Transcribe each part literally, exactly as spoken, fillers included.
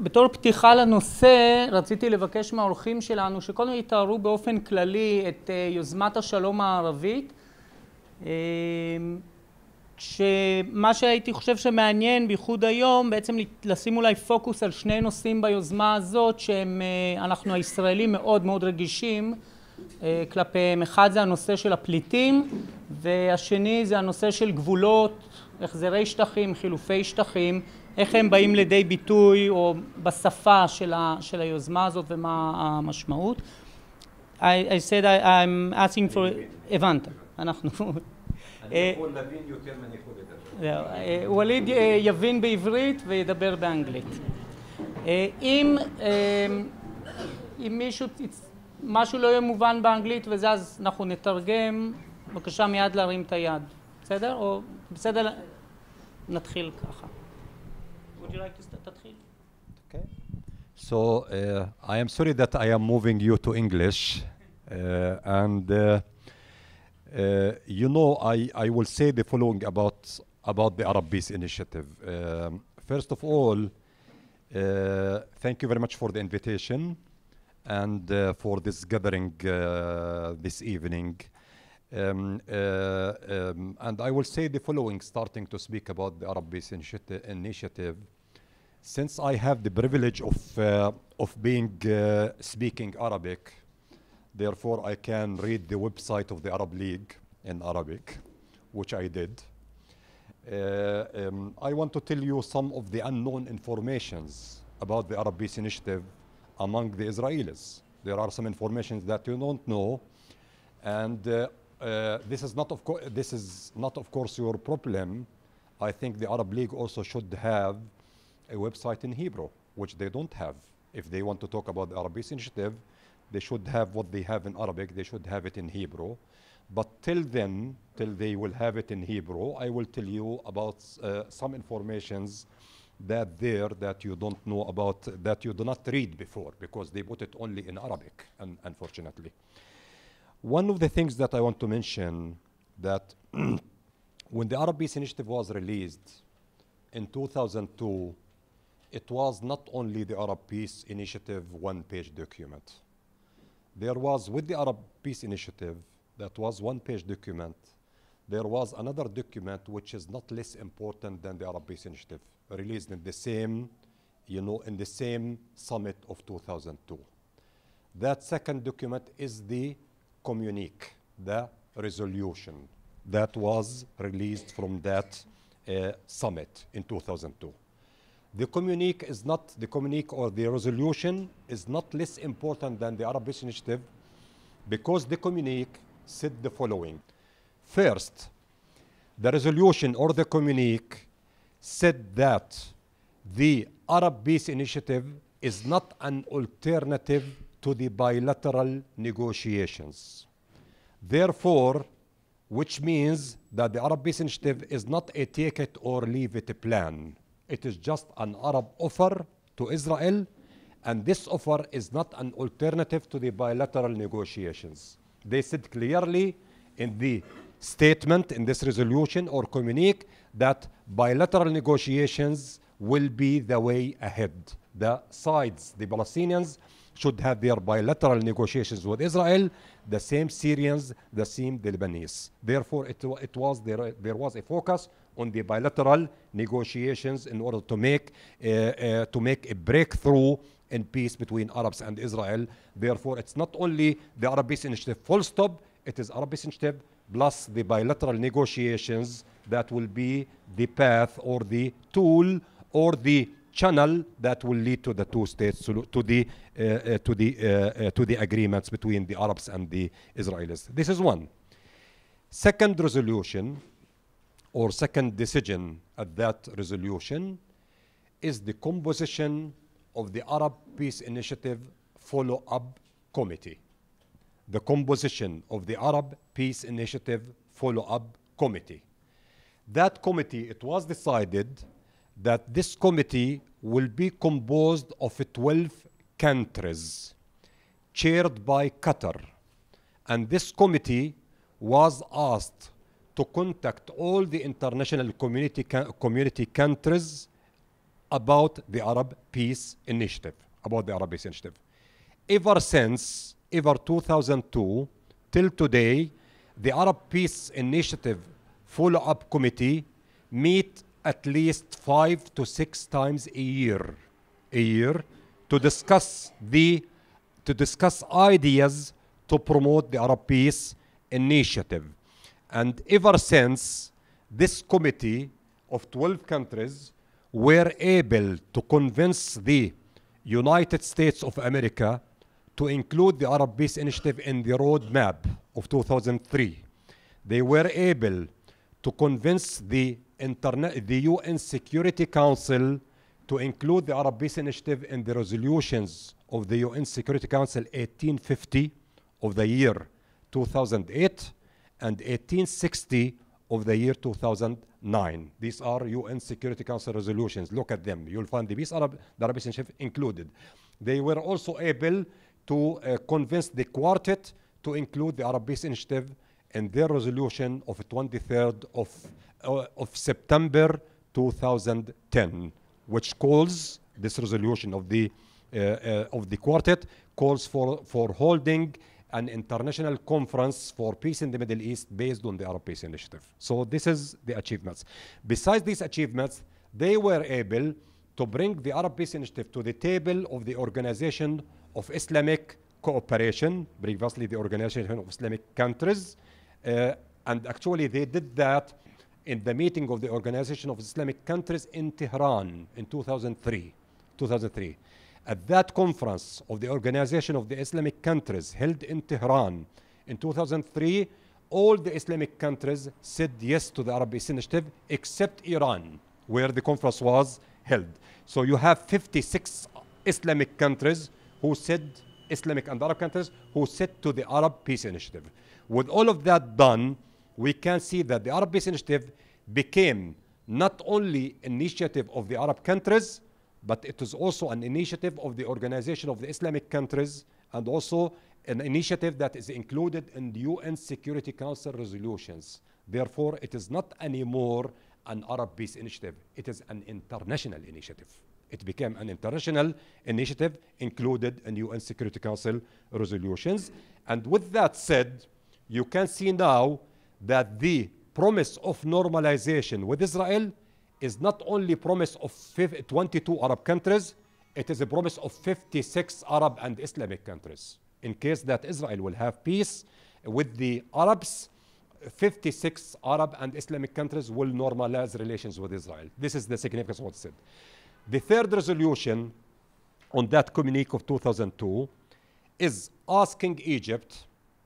בתור פתיחה לנושא, רציתי לבקש מהאורחים שלנו שקודם יתארו באופן כללי את יוזמת השלום הערבית. שמה שהייתי חושב שמעניין בייחוד היום, בעצם לשים אולי פוקוס על שני נושאים ביוזמה הזאת, שהם, אנחנו הישראלים מאוד מאוד רגישים כלפיהם. אחד זה הנושא של הפליטים, והשני זה הנושא של גבולות, החזרי שטחים, חילופי שטחים, איך הם באים לידי ביטוי או בשפה של, ה, של היוזמה הזאת ומה המשמעות. I, I said I, I'm asking for... הבנת, אנחנו... אני יכול להבין יותר מני יכול לדבר. וליד יבין בעברית וידבר באנגלית. אם מישהו, משהו לא יהיה מובן באנגלית וזה, אז אנחנו נתרגם, בבקשה מיד להרים את היד. בסדר? או בסדר, נתחיל ככה. Would you like to start? תתחיל. Okay. So, uh, I am sorry that I am moving you to English. Uh, and uh, uh, you know, I, I will say the following about, about the Arab Peace Initiative. Um, first of all, uh, thank you very much for the invitation and uh, for this gathering uh, this evening. Um, uh, um, and I will say the following, starting to speak about the Arab Peace Initiative. initiative. Since I have the privilege of, uh, of being uh, speaking Arabic, therefore I can read the website of the Arab League in Arabic, which I did. Uh, um, I want to tell you some of the unknown informations about the Arab Peace Initiative among the Israelis. There are some information that you don't know, and uh, uh, this is not of course this is not of course your problem. I think the Arab League also should have a website in Hebrew, which they don't have. If they want to talk about the Arab Peace Initiative, they should have what they have in Arabic, they should have it in Hebrew. But till then, till they will have it in Hebrew, I will tell you about uh, some informations that there that you don't know about, that you do not read before, because they put it only in Arabic, un unfortunately. One of the things that I want to mention, that when the Arab Peace Initiative was released in two thousand two, it was not only the Arab Peace Initiative one-page document. There was, with the Arab Peace Initiative, that was one-page document, there was another document which is not less important than the Arab Peace Initiative, released in the same, you know, in the same summit of two thousand two. That second document is the communique, the resolution that was released from that uh, summit in two thousand two. The communique is not, the communique or the resolution is not less important than the Arab Peace Initiative, because the communique said the following. First, the resolution or the communique said that the Arab Peace Initiative is not an alternative to the bilateral negotiations. Therefore, which means that the Arab Peace Initiative is not a take it or leave it plan. It is just an Arab offer to Israel, and this offer is not an alternative to the bilateral negotiations. They said clearly in the statement, in this resolution or communique, that bilateral negotiations will be the way ahead. The sides, the Palestinians, should have their bilateral negotiations with Israel, the same Syrians, the same the Lebanese. Therefore, it, it was there, there was a focus on the bilateral negotiations in order to make, uh, uh, to make a breakthrough in peace between Arabs and Israel. Therefore, it's not only the Arab Peace Initiative full stop, it is Arab Peace Initiative plus the bilateral negotiations that will be the path or the tool or the channel that will lead to the two states, to, to the uh, uh, to the uh, uh, to the agreements between the Arabs and the Israelis. This is one. Second resolution or second decision at that resolution is the composition of the Arab Peace Initiative Follow-up Committee. The composition of the Arab Peace Initiative Follow-up Committee. That committee, it was decided that this committee will be composed of twelve countries, chaired by Qatar. And this committee was asked to contact all the international community, community countries about the Arab Peace Initiative, about the Arab Peace Initiative. Ever since, ever two thousand two, till today, the Arab Peace Initiative Follow-up Committee meet at least five to six times a year, a year, to discuss the, to discuss ideas to promote the Arab Peace Initiative. And ever since, this committee of twelve countries were able to convince the United States of America to include the Arab Peace Initiative in the roadmap of two thousand three. They were able to convince the, internet, the U N Security Council to include the Arab Peace Initiative in the resolutions of the U N Security Council eighteen fifty of the year two thousand eight and eighteen sixty of the year two thousand nine. These are U N Security Council resolutions. Look at them. You'll find the Peace Arab, the Arab Peace Initiative included. They were also able to uh, convince the Quartet to include the Arab Peace Initiative in their resolution of twenty-third of, uh, of September two thousand ten, which calls this resolution of the, uh, uh, of the Quartet calls for, for holding an international conference for peace in the Middle East based on the Arab Peace Initiative. So this is the achievements. Besides these achievements, they were able to bring the Arab Peace Initiative to the table of the Organization of Islamic Cooperation, previously the Organization of Islamic Countries, uh, and actually they did that in the meeting of the Organization of Islamic Countries in Tehran in two thousand three. At that conference of the Organization of the Islamic Countries held in Tehran in two thousand three, all the Islamic countries said yes to the Arab Peace Initiative except Iran, where the conference was held. So you have fifty-six Islamic countries who said, Islamic and Arab countries, who said to the Arab Peace Initiative. With all of that done, we can see that the Arab Peace Initiative became not only an initiative of the Arab countries, but it is also an initiative of the Organization of the Islamic Countries, and also an initiative that is included in the U N Security Council resolutions. Therefore, it is not anymore an Arab Peace Initiative. It is an international initiative. It became an international initiative included in U N Security Council resolutions. And with that said, you can see now that the promise of normalization with Israel is not only promise of twenty-two Arab countries, it is a promise of fifty-six Arab and Islamic countries. In case that Israel will have peace with the Arabs, fifty-six Arab and Islamic countries will normalize relations with Israel. This is the significance of what it said. The third resolution on that communique of two thousand two is asking Egypt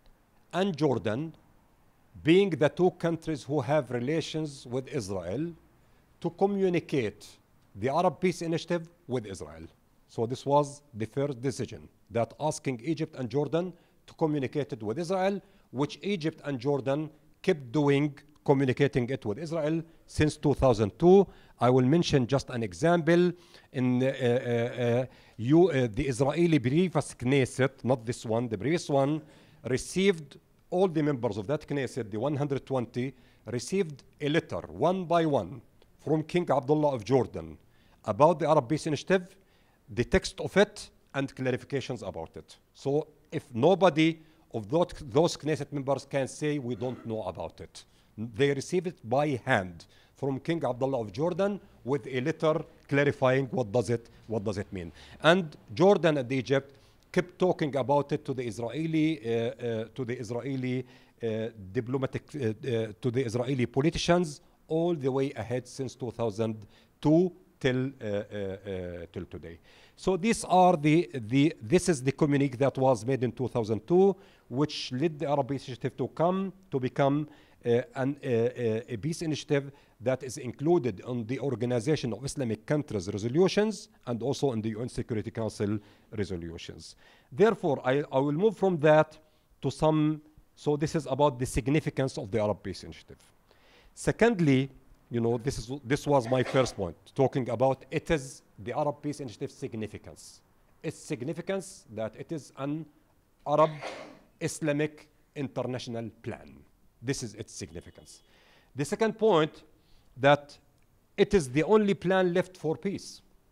and Jordan, being the two countries who have relations with Israel, to communicate the Arab Peace Initiative with Israel. So this was the first decision, that asking Egypt and Jordan to communicate it with Israel, which Egypt and Jordan kept doing, communicating it with Israel since two thousand two. I will mention just an example. In uh, uh, uh, you, uh, the Israeli previous Knesset, not this one, the previous one, received, all the members of that Knesset, the one hundred twenty, received a letter, one by one, from King Abdullah of Jordan about the Arab Peace Initiative, the text of it, and clarifications about it. So if nobody of those, those Knesset members can say we don't know about it, they received it by hand from King Abdullah of Jordan with a letter clarifying what does it, what does it mean. And Jordan and Egypt kept talking about it to the Israeli, uh, uh, to the Israeli uh, diplomatic, uh, uh, to the Israeli politicians all the way ahead since two thousand two till uh, uh, uh, till today. So these are the the this is the communique that was made in two thousand two, which led the Arab Peace Initiative to come to become uh, an, uh, uh, a peace initiative that is included on the Organization of Islamic Countries resolutions and also in the U N Security Council resolutions. Therefore, I, I will move from that to some. So this is about the significance of the Arab Peace Initiative. Secondly, you know, this is this was my first point, talking about it is the Arab Peace Initiative significance. Its significance that it is an Arab Islamic international plan. This is its significance. The second point, that it is the only plan left for peace.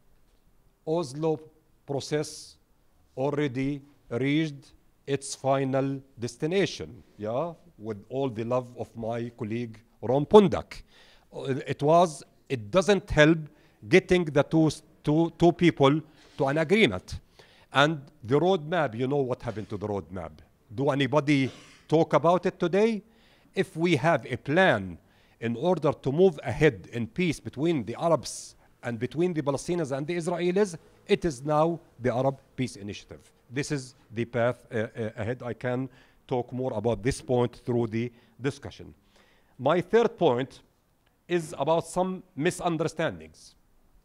Oslo process already reached its final destination, yeah, with all the love of my colleague Ron Pundak. It was, it doesn't help getting the two, two, two people to an agreement. And the roadmap, you know what happened to the roadmap. Do anybody talk about it today? If we have a plan in order to move ahead in peace between the Arabs and between the Palestinians and the Israelis, it is now the Arab Peace Initiative. This is the path uh, uh, ahead. I can talk more about this point through the discussion. My third point is about some misunderstandings.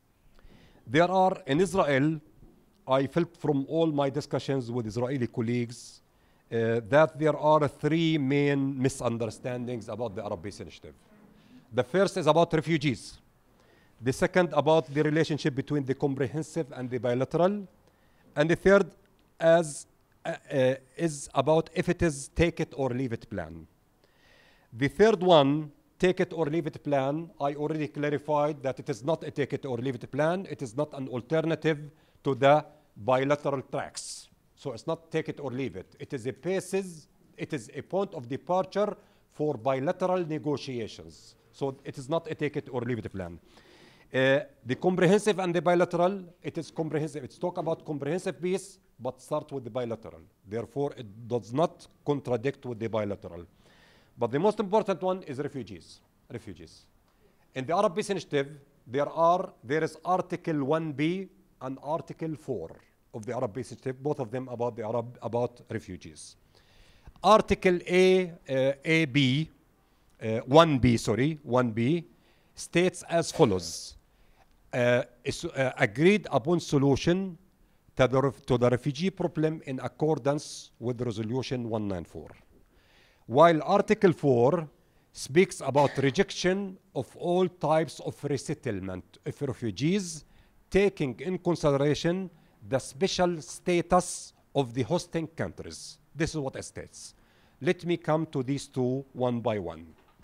There are in Israel, I felt from all my discussions with Israeli colleagues uh, that there are three main misunderstandings about the Arab Peace Initiative. The first is about refugees. The second about the relationship between the comprehensive and the bilateral. And the third as, uh, uh, is about if it is take it or leave it plan. The third one, take it or leave it plan, I already clarified that it is not a take it or leave it plan. It is not an alternative to the bilateral tracks. So it's not take it or leave it. It is a basis, it is a point of departure for bilateral negotiations. So it is not a take it or leave it plan. Uh, the comprehensive and the bilateral, it is comprehensive. It's talk about comprehensive peace, but start with the bilateral. Therefore, it does not contradict with the bilateral. But the most important one is refugees. Refugees. In the Arab Peace Initiative, there are there is Article one B and Article four of the Arab Peace Initiative, both of them about the Arab about refugees. Article A, uh, A B, uh, one B, sorry, one B, states as follows: uh, is, uh, agreed upon solution to the, to the refugee problem in accordance with Resolution one ninety-four. While Article four speaks about rejection of all types of resettlement of refugees, taking in consideration the special status of the hosting countries. This is what it states. Let me come to these two one by one.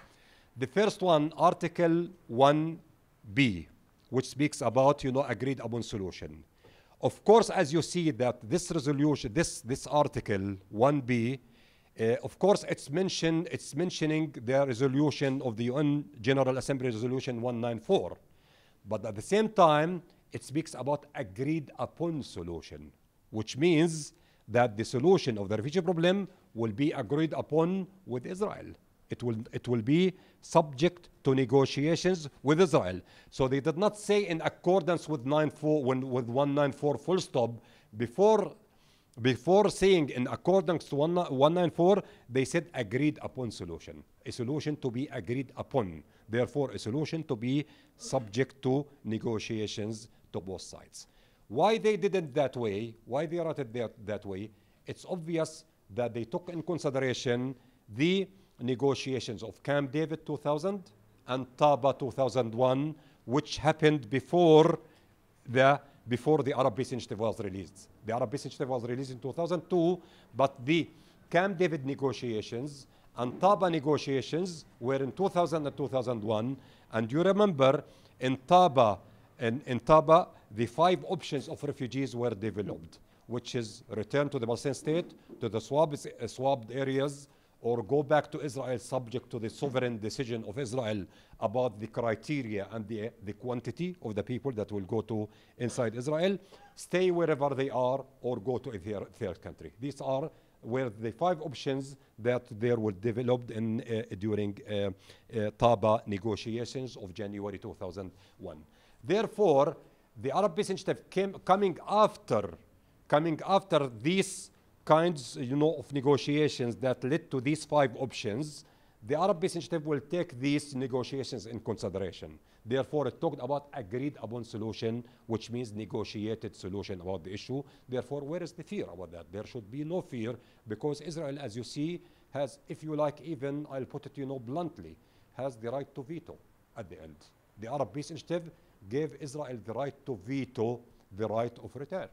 The first one, Article one B, which speaks about, you know, agreed upon solution. Of course, as you see that this resolution, this, this Article one B, Uh, of course, it's mentioned. It's mentioning the resolution of the U N General Assembly Resolution one ninety-four, but at the same time, it speaks about agreed upon solution, which means that the solution of the refugee problem will be agreed upon with Israel. It will it will be subject to negotiations with Israel. So they did not say in accordance with ninety-four when with one ninety-four full stop before. Before saying in accordance to one ninety-four, they said agreed upon solution. A solution to be agreed upon. Therefore, a solution to be subject to negotiations to both sides. Why they did it that way, why they wrote it that, that way, it's obvious that they took in consideration the negotiations of Camp David two thousand and Taba two thousand one, which happened before the before the Arab Peace Initiative was released. The Arab Peace Initiative was released in two thousand two, but the Camp David negotiations and Taba negotiations were in two thousand and two thousand one. And you remember in Taba, in, in Taba, the five options of refugees were developed, which is return to the Palestinian state, to the swabbed, uh, swabbed areas, or go back to Israel subject to the sovereign decision of Israel about the criteria and the, the quantity of the people that will go to inside Israel, stay wherever they are, or go to a third, third country. These are were the five options that there were developed in, uh, during uh, uh, Taba negotiations of January two thousand one. Therefore, the Arab Peace Initiative came coming after, coming after these kinds, you know, of negotiations that led to these five options. The Arab Peace Initiative will take these negotiations in consideration. Therefore, it talked about agreed upon solution, which means negotiated solution about the issue. Therefore, where is the fear about that? There should be no fear, because Israel, as you see, has, if you like, even, I'll put it, you know, bluntly, has the right to veto at the end. The Arab Peace Initiative gave Israel the right to veto the right of return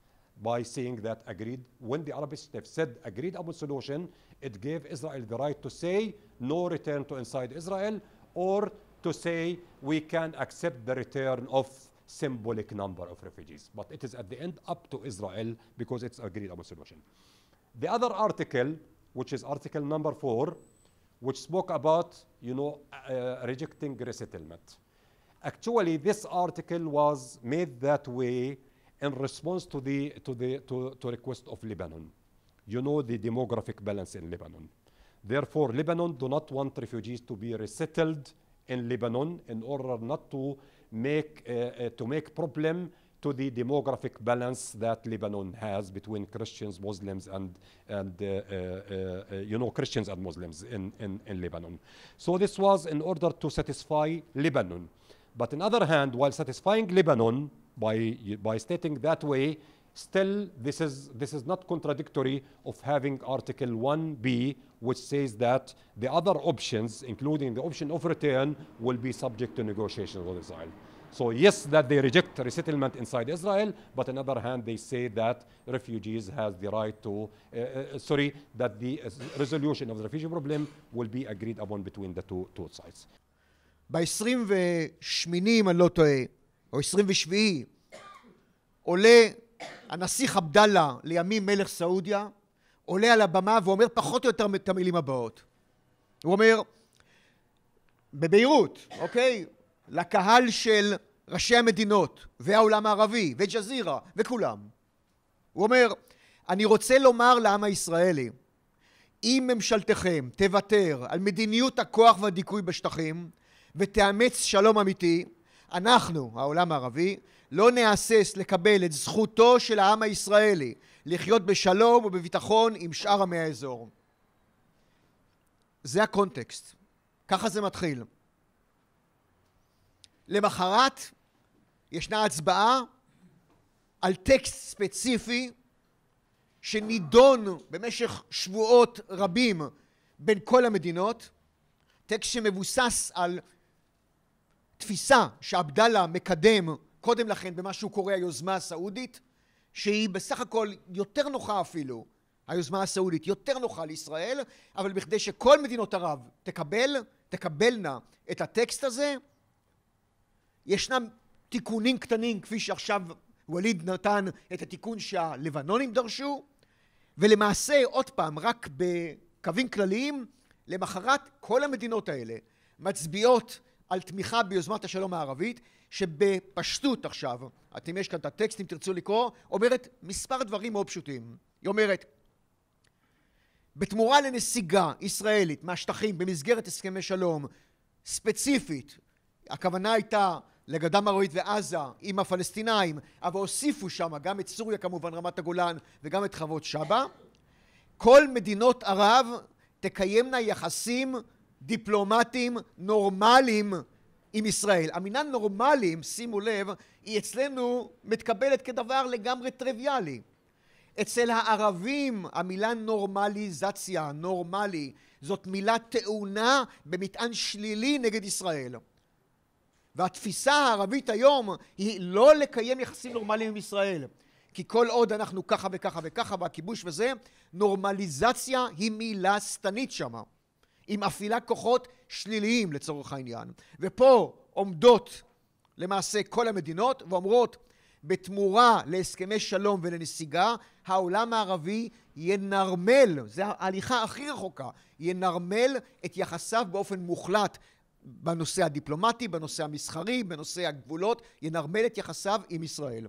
by saying that agreed, when the Arab Peace Initiative said agreed upon solution, it gave Israel the right to say no return to inside Israel, or to say we can accept the return of symbolic number of refugees. But it is at the end up to Israel because it's agreed upon solution. The other article, which is article number four, which spoke about, you know, uh, rejecting resettlement. Actually, this article was made that way in response to the to the to, to request of Lebanon. You know the demographic balance in Lebanon. Therefore, Lebanon do not want refugees to be resettled in Lebanon in order not to make uh, uh, to make problem to the demographic balance that Lebanon has between Christians, Muslims, and and uh, uh, uh, you know Christians and Muslims in, in in Lebanon. So this was in order to satisfy Lebanon. But on the other hand, while satisfying Lebanon by by stating that way, still this is this is not contradictory of having Article one B, which says that the other options, including the option of return, will be subject to negotiations with Israel. So yes, that they reject resettlement inside Israel, but on the other hand, they say that refugees has the right to, uh, uh, sorry, that the uh, resolution of the refugee problem will be agreed upon between the two, two sides. ב-עשרים ושמונה, אם אני לא טועה, או עשרים ושבע, עולה הנסיך עבדאללה, לימים מלך סעודיה, עולה על הבמה ואומר פחות או יותר את המילים הבאות. הוא אומר, בביירות, אוקיי? לקהל של ראשי המדינות והעולם הערבי וג'זירה וכולם. הוא אומר, אני רוצה לומר לעם הישראלי, אם ממשלתכם תוותר על מדיניות הכוח והדיכוי בשטחים ותאמץ שלום אמיתי, אנחנו, העולם הערבי, לא נהסס לקבל את זכותו של העם הישראלי לחיות בשלום ובביטחון עם שאר עמי האזור. זה הקונטקסט. ככה זה מתחיל. למחרת ישנה הצבעה על טקסט ספציפי שנידון במשך שבועות רבים בין כל המדינות, טקסט שמבוסס על תפיסה שעבדאללה מקדם קודם לכן במה שהוא קורא היוזמה הסעודית, שהיא בסך הכל יותר נוחה אפילו, היוזמה הסעודית יותר נוחה לישראל, אבל בכדי שכל מדינות ערב תקבל, תקבלנה את הטקסט הזה, ישנם תיקונים קטנים כפי שעכשיו וליד נתן את התיקון שהלבנונים דרשו, ולמעשה עוד פעם רק בקווים כלליים, למחרת כל המדינות האלה מצביעות על תמיכה ביוזמת השלום הערבית, שבפשטות עכשיו, אתם יש כאן את הטקסט אם תרצו לקרוא, אומרת מספר דברים מאוד פשוטים. היא אומרת, בתמורה לנסיגה ישראלית מהשטחים במסגרת הסכמי שלום ספציפית, הכוונה הייתה לגדה המערבית ועזה עם הפלסטינאים, אבל הוסיפו שם גם את סוריה כמובן, רמת הגולן, וגם את חוות שבא, כל מדינות ערב תקיימנה יחסים דיפלומטיים נורמליים עם ישראל. המילה נורמליים, שימו לב, היא אצלנו מתקבלת כדבר לגמרי טריוויאלי. אצל הערבים המילה נורמליזציה, נורמלי, זאת מילה טעונה במטען שלילי נגד ישראל. והתפיסה הערבית היום היא לא לקיים יחסים נורמליים עם ישראל. כי כל עוד אנחנו ככה וככה וככה והכיבוש וזה, נורמליזציה היא מילה סתנית שמה. עם אפעילה כוחות שליליים לצורך העניין. ופה עומדות למעשה כל המדינות ואומרות, בתמורה להסכמי שלום ולנסיגה, העולם הערבי ינרמל, זו ההליכה הכי רחוקה, ינרמל את יחסיו באופן מוחלט בנושא הדיפלומטי, בנושא המסחרי, בנושא הגבולות, ינרמל את יחסיו עם ישראל.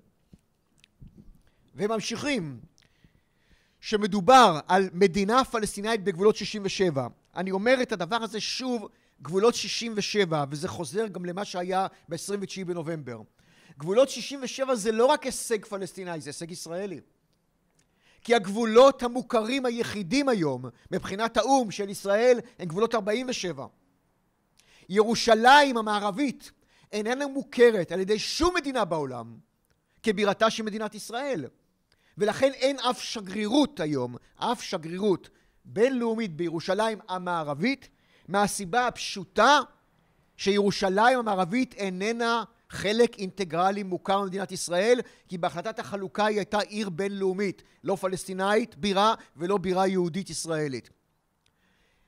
וממשיכים, שמדובר על מדינה פלסטינאית בגבולות שישים ושבע. אני אומר את הדבר הזה שוב, גבולות שישים ושבע, וזה חוזר גם למה שהיה ב-עשרים ותשעה בנובמבר. גבולות שישים ושבע זה לא רק הישג פלסטיני, זה הישג ישראלי. כי הגבולות המוכרים היחידים היום, מבחינת האום של ישראל, הם גבולות ארבעים ושבע. ירושלים המערבית איננה מוכרת על ידי שום מדינה בעולם כבירתה של מדינת ישראל. ולכן אין אף שגרירות היום, אף שגרירות בינלאומית בירושלים המערבית, מהסיבה הפשוטה שירושלים המערבית איננה חלק אינטגרלי מוכר במדינת ישראל, כי בהחלטת החלוקה היא הייתה עיר בינלאומית, לא פלסטינאית בירה ולא בירה יהודית ישראלית.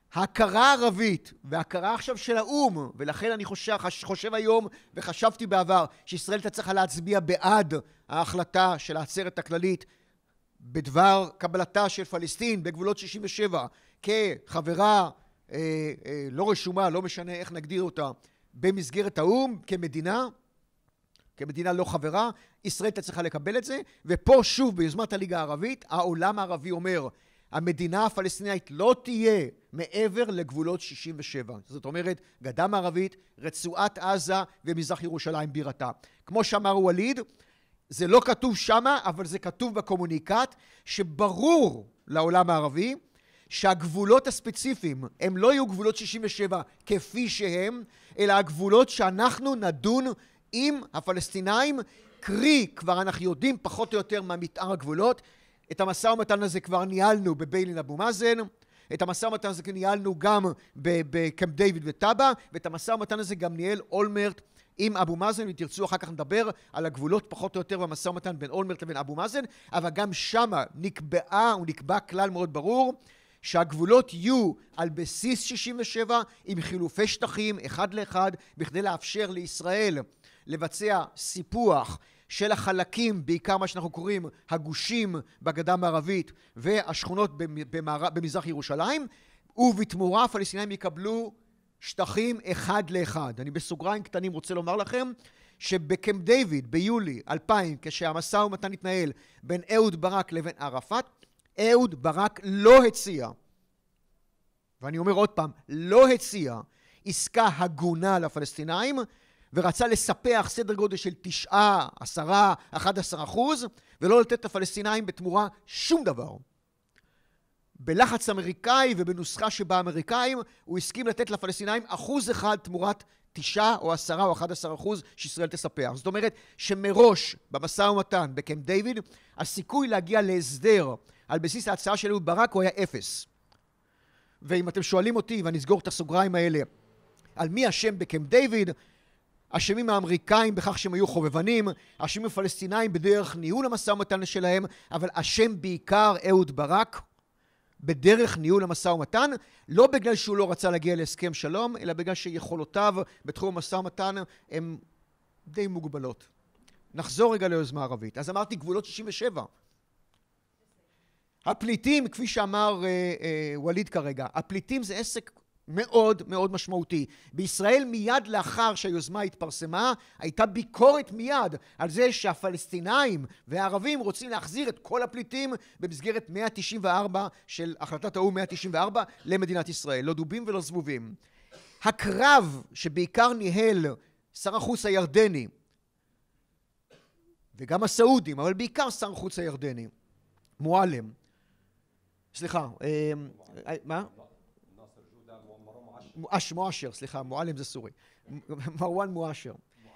ההכרה הערבית וההכרה עכשיו של האום, ולכן אני חושב, חושב היום וחשבתי בעבר שישראל הייתה צריכה להצביע בעד ההחלטה של העצרת הכללית בדבר קבלתה של פלסטין בגבולות שישים ושבע כחברה אה, אה, לא רשומה, לא משנה איך נגדיר אותה, במסגרת האום כמדינה, כמדינה לא חברה. ישראל הייתה צריכה לקבל את זה, ופה שוב ביוזמת הליגה הערבית העולם הערבי אומר המדינה הפלסטינאית לא תהיה מעבר לגבולות שישים ושבע. זאת אומרת, גדה מערבית, רצועת עזה ומזרח ירושלים בירתה. כמו שאמר ווליד, זה לא כתוב שמה, אבל זה כתוב בקומוניקט, שברור לעולם הערבי שהגבולות הספציפיים הם לא יהיו גבולות שישים ושבע כפי שהם, אלא הגבולות שאנחנו נדון עם הפלסטינאים, קרי כבר אנחנו יודעים פחות או יותר מה מתאר הגבולות. את המשא ומתן הזה כבר ניהלנו בביילין אבו מאזן, את המשא ומתן הזה ניהלנו גם בקמפ דיוויד וטאבה, ואת המשא ומתן הזה גם ניהל אולמרט עם אבו מאזן, ותרצו אחר כך נדבר על הגבולות פחות או יותר במשא ומתן בין אולמרט לבין אבו מאזן, אבל גם שמה נקבעה ונקבע כלל מאוד ברור שהגבולות יהיו על בסיס שישים ושבע עם חילופי שטחים אחד לאחד, בכדי לאפשר לישראל לבצע סיפוח של החלקים, בעיקר מה שאנחנו קוראים הגושים בגדה המערבית והשכונות במזרח ירושלים, ובתמורה הפלסטינאים יקבלו שטחים אחד לאחד. אני בסוגריים קטנים רוצה לומר לכם שבקמפ דיוויד ביולי אלפיים, כשהמשא ומתן התנהל בין אהוד ברק לבין ערפאת, אהוד ברק לא הציע, ואני אומר עוד פעם, לא הציע עסקה הגונה לפלסטינאים, ורצה לספח סדר גודל של תשעה, עשרה, אחד עשר אחוז, ולא לתת לפלסטינאים בתמורה שום דבר. בלחץ אמריקאי ובנוסחה שבה אמריקאים, הוא הסכים לתת לפלסטינאים אחוז אחד תמורת תשעה או עשרה או אחד עשר אחוז שישראל תספח. זאת אומרת שמראש במשא ומתן בקמפ דיוויד, הסיכוי להגיע להסדר על בסיס ההצעה של אהוד ברק הוא היה אפס. ואם אתם שואלים אותי, ואני אסגור את הסוגריים האלה, על מי אשם בקמפ דיוויד, אשמים האמריקאים בכך שהם היו חובבנים, אשמים הפלסטינאים בדרך ניהול המשא ומתן שלהם, אבל אשם בעיקר אהוד ברק בדרך ניהול המשא ומתן, לא בגלל שהוא לא רצה להגיע להסכם שלום, אלא בגלל שיכולותיו בתחום המשא ומתן הן די מוגבלות. נחזור רגע ליוזמה הערבית. אז אמרתי גבולות שישים ושבע. הפליטים, כפי שאמר אה, אה, ווליד כרגע, הפליטים זה עסק מאוד מאוד משמעותי. בישראל מיד לאחר שהיוזמה התפרסמה, הייתה ביקורת מיד על זה שהפלסטינאים והערבים רוצים להחזיר את כל הפליטים במסגרת מאה תשעים וארבע של החלטת האו"ם מאה תשעים וארבע למדינת ישראל. לא דובים ולא זבובים. הקרב שבעיקר ניהל שר החוץ הירדני, וגם הסעודים, אבל בעיקר שר החוץ הירדני, מועלם, סליחה, אה, מה? מואש, מואשר, סליחה, מועלם זה סורי. מרואן מואשר.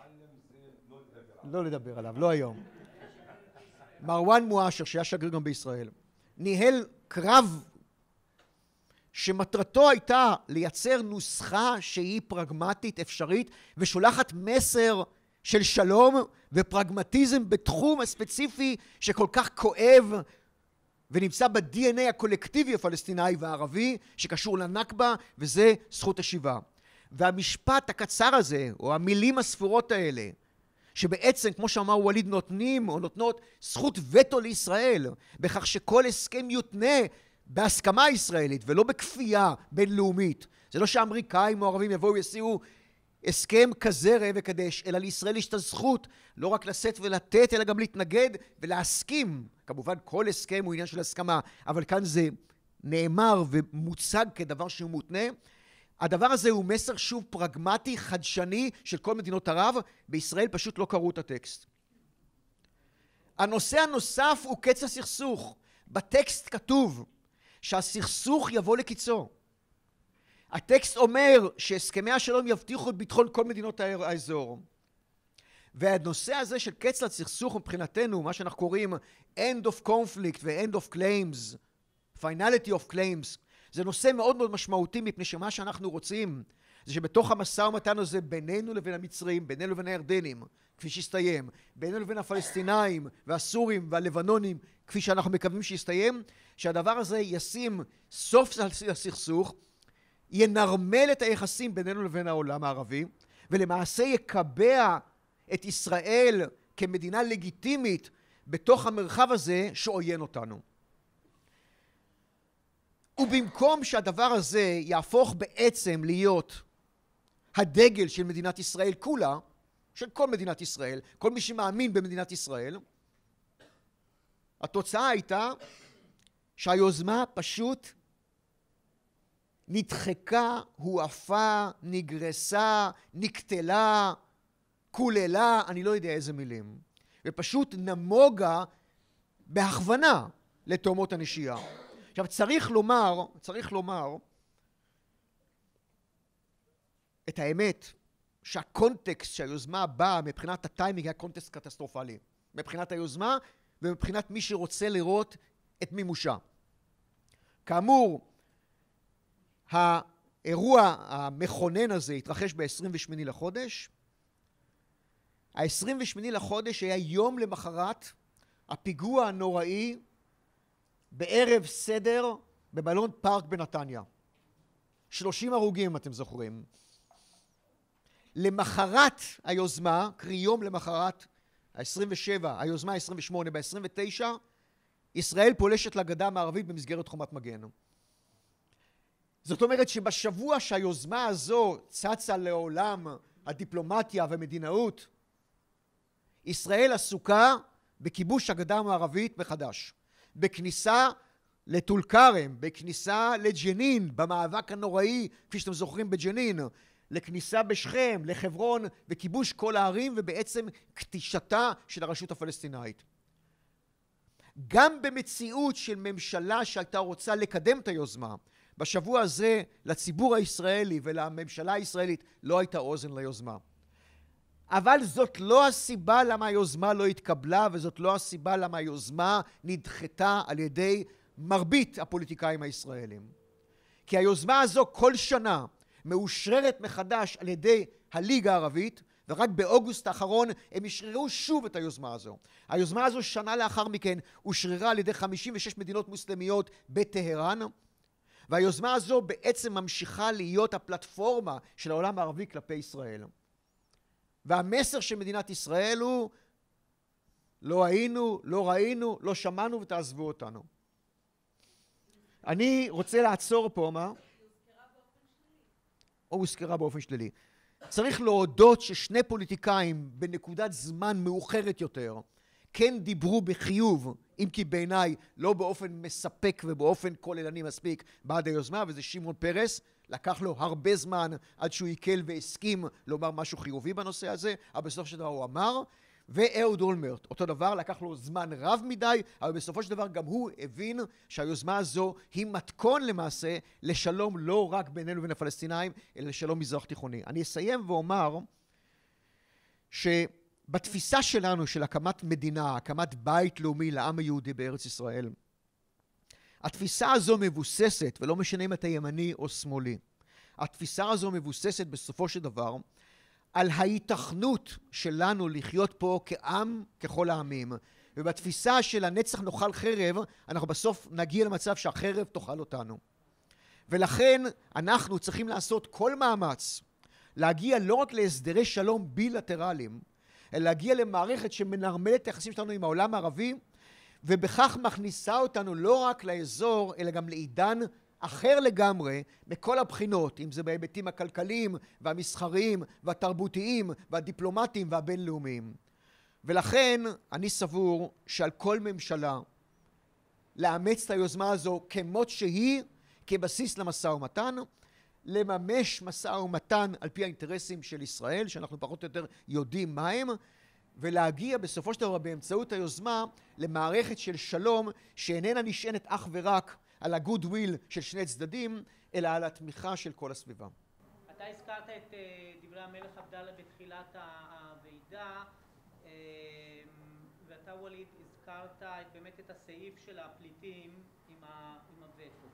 לא לדבר עליו, לא היום. מרואן מואשר, שהיה שגריר גם בישראל, ניהל קרב שמטרתו הייתה לייצר נוסחה שהיא פרגמטית, אפשרית, ושולחת מסר של שלום ופרגמטיזם בתחום הספציפי שכל כך כואב ונמצא ב-די אן איי הקולקטיבי הפלסטיני והערבי שקשור לנכבה, וזה זכות השיבה. והמשפט הקצר הזה, או המילים הספורות האלה, שבעצם, כמו שאמר ווליד, נותנים או נותנות זכות וטו לישראל, בכך שכל הסכם יותנה בהסכמה ישראלית ולא בכפייה בינלאומית. זה לא שהאמריקאים או הערבים יבואו ויסיעו הסכם כזה ראה וקדש, אלא לישראל יש את הזכות לא רק לשאת ולתת, אלא גם להתנגד ולהסכים. כמובן כל הסכם הוא עניין של הסכמה, אבל כאן זה נאמר ומוצג כדבר שהוא מותנה. הדבר הזה הוא מסר שוב פרגמטי, חדשני של כל מדינות ערב. בישראל פשוט לא קראו את הטקסט. הנושא הנוסף הוא קץ הסכסוך. בטקסט כתוב שהסכסוך יבוא לקיצו. הטקסט אומר שהסכמי השלום יבטיחו את ביטחון כל מדינות האזור. והנושא הזה של קץ לסכסוך מבחינתנו, מה שאנחנו קוראים end of conflict ו-end of claims, finality of claims, זה נושא מאוד מאוד משמעותי, מפני שמה שאנחנו רוצים זה שבתוך המשא ומתן הזה בינינו לבין המצרים, בינינו לבין הירדנים, כפי שהסתיים, בינינו לבין הפלסטינאים והסורים והלבנונים, כפי שאנחנו מקווים שיסתיים, שהדבר הזה ישים סוף לסכסוך, ינרמל את היחסים בינינו לבין העולם הערבי, ולמעשה יקבע את ישראל כמדינה לגיטימית בתוך המרחב הזה שעוין אותנו. ובמקום שהדבר הזה יהפוך בעצם להיות הדגל של מדינת ישראל כולה, של כל מדינת ישראל, כל מי שמאמין במדינת ישראל, התוצאה הייתה שהיוזמה פשוט נדחקה, הועפה, נגרסה, נקטלה, כוללה, אני לא יודע איזה מילים, ופשוט נמוגה בהכוונה לתאומות הנשייה. עכשיו צריך לומר, צריך לומר את האמת, שהקונטקסט שהיוזמה באה מבחינת הטיימינג היה קונטקסט קטסטרופלי, מבחינת היוזמה ומבחינת מי שרוצה לראות את מימושה. כאמור, האירוע המכונן הזה התרחש ב-עשרים ושמיני לחודש. ה-עשרים ושמיני לחודש היה יום למחרת הפיגוע הנוראי בערב סדר במלון פארק בנתניה. שלושים הרוגים, אם אתם זוכרים. למחרת היוזמה, קרי יום למחרת, ה-עשרים ושבע, היוזמה ה-עשרים ושמונה, ב-עשרים ותשע, ישראל פולשת לגדה המערבית במסגרת חומת מגן. זאת אומרת שבשבוע שהיוזמה הזו צצה לעולם הדיפלומטיה ומדינאות, ישראל עסוקה בכיבוש הגדה המערבית מחדש, בכניסה לטול כרם, בכניסה לג'נין, במאבק הנוראי, כפי שאתם זוכרים בג'נין, לכניסה בשכם, לחברון, וכיבוש כל הערים, ובעצם כתישתה של הרשות הפלסטינאית. גם במציאות של ממשלה שהייתה רוצה לקדם את היוזמה, בשבוע הזה לציבור הישראלי ולממשלה הישראלית לא הייתה אוזן ליוזמה. אבל זאת לא הסיבה למה היוזמה לא התקבלה, וזאת לא הסיבה למה היוזמה נדחתה על ידי מרבית הפוליטיקאים הישראלים. כי היוזמה הזו כל שנה מאושררת מחדש על ידי הליגה הערבית, ורק באוגוסט האחרון הם אשררו שוב את היוזמה הזו. היוזמה הזו שנה לאחר מכן אושררה על ידי חמישים ושש מדינות מוסלמיות בטהרן, והיוזמה הזו בעצם ממשיכה להיות הפלטפורמה של העולם הערבי כלפי ישראל. והמסר של מדינת ישראל הוא לא היינו, לא ראינו, לא שמענו ותעזבו אותנו. אני רוצה לעצור פה, מה? או הוזכרה באופן שלילי. צריך להודות ששני פוליטיקאים בנקודת זמן מאוחרת יותר כן דיברו בחיוב, אם כי בעיניי לא באופן מספק ובאופן כוללני מספיק בעד היוזמה, וזה שמעון פרס. לקח לו הרבה זמן עד שהוא עיכל והסכים לומר משהו חיובי בנושא הזה, אבל בסופו של דבר הוא אמר. ואהוד אולמרט, אותו דבר, לקח לו זמן רב מדי, אבל בסופו של דבר גם הוא הבין שהיוזמה הזו היא מתכון למעשה לשלום לא רק בינינו ובין הפלסטינאים, אלא לשלום מזרח תיכוני. אני אסיים ואומר שבתפיסה שלנו של הקמת מדינה, הקמת בית לאומי לעם היהודי בארץ ישראל, התפיסה הזו מבוססת, ולא משנה אם אתה ימני או שמאלי, התפיסה הזו מבוססת בסופו של דבר על ההיתכנות שלנו לחיות פה כעם ככל העמים. ובתפיסה של הנצח נאכל חרב, אנחנו בסוף נגיע למצב שהחרב תאכל אותנו. ולכן אנחנו צריכים לעשות כל מאמץ להגיע לא רק להסדרי שלום בילטרליים, אלא להגיע למערכת שמנרמלת את היחסים שלנו עם העולם הערבי, ובכך מכניסה אותנו לא רק לאזור, אלא גם לעידן אחר לגמרי מכל הבחינות, אם זה בהיבטים הכלכליים והמסחריים והתרבותיים והדיפלומטיים והבינלאומיים. ולכן אני סבור שעל כל ממשלה לאמץ את היוזמה הזו כמות שהיא, כבסיס למשא ומתן, לממש משא ומתן על פי האינטרסים של ישראל, שאנחנו פחות או יותר יודעים מהם, ולהגיע בסופו של דבר באמצעות היוזמה למערכת של שלום שאיננה נשענת אך ורק על הגוד וויל של שני צדדים, אלא על התמיכה של כל הסביבה. אתה הזכרת את דברי המלך עבדאללה בתחילת הוועידה, ואתה ווליד הזכרת באמת את הסעיף של הפליטים עם הווטו.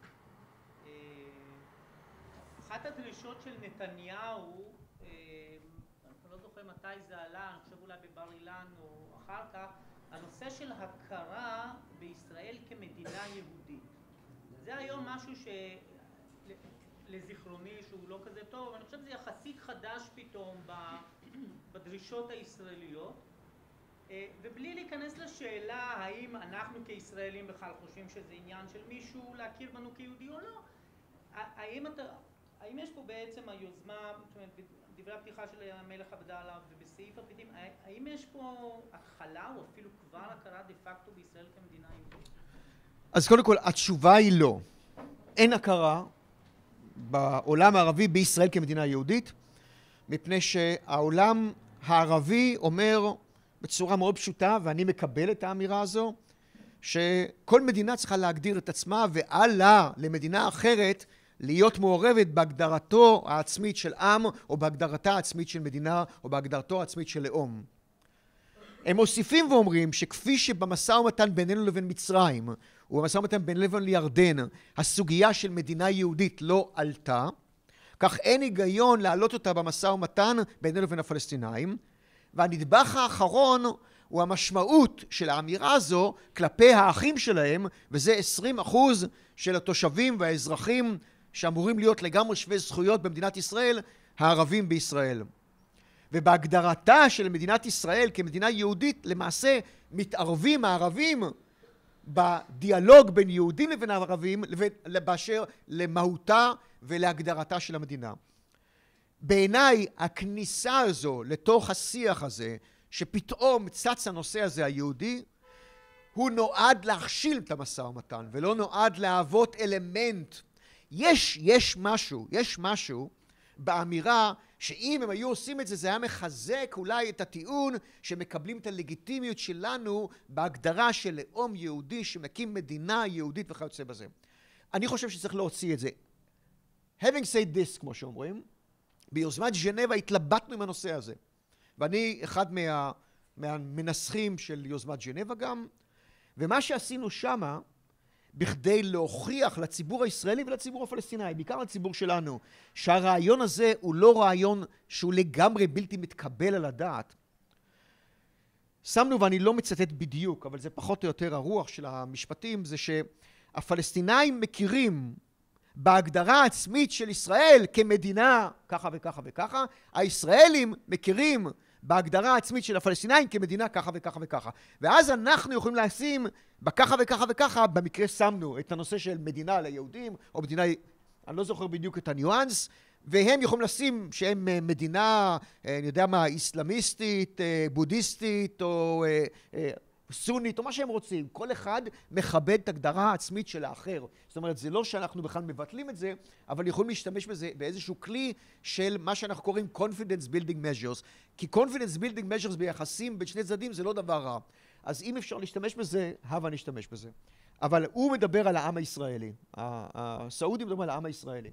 אחת הדרישות של נתניהו, אני לא זוכר מתי זה עלה, אני חושב אולי בבר אילן או אחר כך, הנושא של הכרה בישראל כמדינה יהודית. זה היום משהו לזיכרוני שהוא לא כזה טוב, אני חושב שזה יחסית חדש פתאום בדרישות הישראליות, ובלי להיכנס לשאלה האם אנחנו כישראלים בכלל חושבים שזה עניין של מישהו להכיר בנו כיהודי או לא, האם אתה, האם יש פה בעצם היוזמה, זאת אומרת, דברי הפתיחה של המלך עבדאללה ובסעיף הפליטים, האם יש פה התחלה או אפילו כבר הכרה דה פקטו בישראל כמדינה יהודית? אז קודם כל, התשובה היא לא. אין הכרה בעולם הערבי בישראל כמדינה יהודית, מפני שהעולם הערבי אומר בצורה מאוד פשוטה, ואני מקבל את האמירה הזו, שכל מדינה צריכה להגדיר את עצמה, ואל לה למדינה אחרת להיות מעורבת בהגדרתו העצמית של עם, או בהגדרתה העצמית של מדינה, או בהגדרתו העצמית של לאום. הם מוסיפים ואומרים שכפי שבמשא ומתן בינינו לבין מצרים, ובמשא ומתן בינינו לבין לירדן, הסוגיה של מדינה יהודית לא עלתה, כך אין היגיון להעלות אותה במשא ומתן בינינו לבין הפלסטינאים, והנדבך האחרון הוא המשמעות של האמירה הזו כלפי האחים שלהם, וזה עשרים אחוז של התושבים והאזרחים שאמורים להיות לגמרי שווי זכויות במדינת ישראל, הערבים בישראל. ובהגדרתה של מדינת ישראל כמדינה יהודית, למעשה מתערבים הערבים בדיאלוג בין יהודים לבין ערבים, באשר למהותה ולהגדרתה של המדינה. בעיניי הכניסה הזו לתוך השיח הזה, שפתאום צץ הנושא הזה היהודי, הוא נועד להכשיל את המשא ומתן, ולא נועד להוות אלמנט. יש, יש משהו, יש משהו באמירה שאם הם היו עושים את זה, זה היה מחזק אולי את הטיעון שמקבלים את הלגיטימיות שלנו בהגדרה של לאום יהודי שמקים מדינה יהודית וכיוצא בזה. אני חושב שצריך להוציא את זה. Having said this, כמו שאומרים, ביוזמת ז'נבה התלבטנו עם הנושא הזה. ואני אחד מה, מהמנסחים של יוזמת ז'נבה גם, ומה שעשינו שמה, בכדי להוכיח לציבור הישראלי ולציבור הפלסטיני, בעיקר לציבור שלנו, שהרעיון הזה הוא לא רעיון שהוא לגמרי בלתי מתקבל על הדעת. שמנו, ואני לא מצטט בדיוק, אבל זה פחות או יותר הרוח של המשפטים, זה שהפלסטינאים מכירים בהגדרה העצמית של ישראל כמדינה ככה וככה וככה, הישראלים מכירים בהגדרה העצמית של הפלסטינאים כמדינה ככה וככה וככה. ואז אנחנו יכולים לשים בככה וככה וככה, במקרה שמנו את הנושא של מדינה ליהודים, או מדינה, אני לא זוכר בדיוק את הניואנס, והם יכולים לשים שהם מדינה, אני יודע מה, איסלאמיסטית, בודהיסטית, או סונית, או מה שהם רוצים. כל אחד מכבד את הגדרה העצמית של האחר. זאת אומרת, זה לא שאנחנו בכלל מבטלים את זה, אבל יכולים להשתמש בזה באיזשהו כלי של מה שאנחנו קוראים confidence building measures. כי confidence building measures ביחסים בין שני צדדים זה לא דבר רע. אז אם אפשר להשתמש בזה, הבה נשתמש בזה. אבל הוא מדבר על העם הישראלי. הסעודים מדברים על העם הישראלי.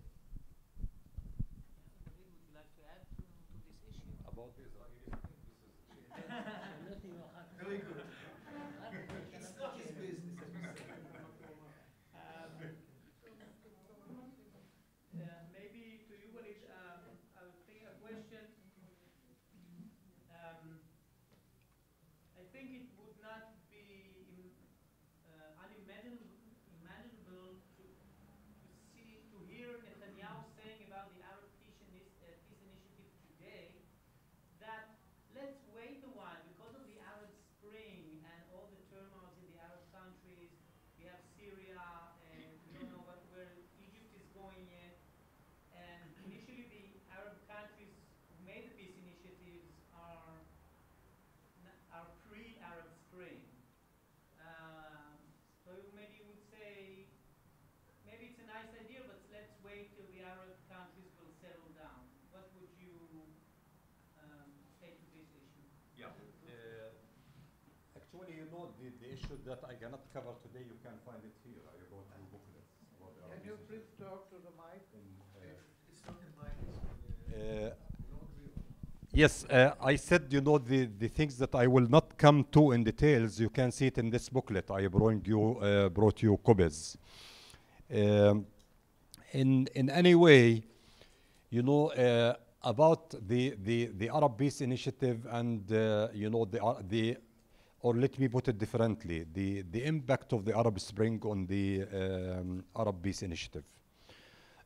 The, the issue that I cannot cover today, you can find it here. I wrote two booklets. Can you please talk to the mic? In, uh, It's not the mic. It's uh, yes, uh, I said, you know, the, the things that I will not come to in details, you can see it in this booklet. I brought you, uh, brought you copies. Um, in, in any way, you know, uh, about the, the, the Arab Peace Initiative and, uh, you know, the, uh, the or let me put it differently, the, the impact of the Arab Spring on the um, Arab Peace Initiative.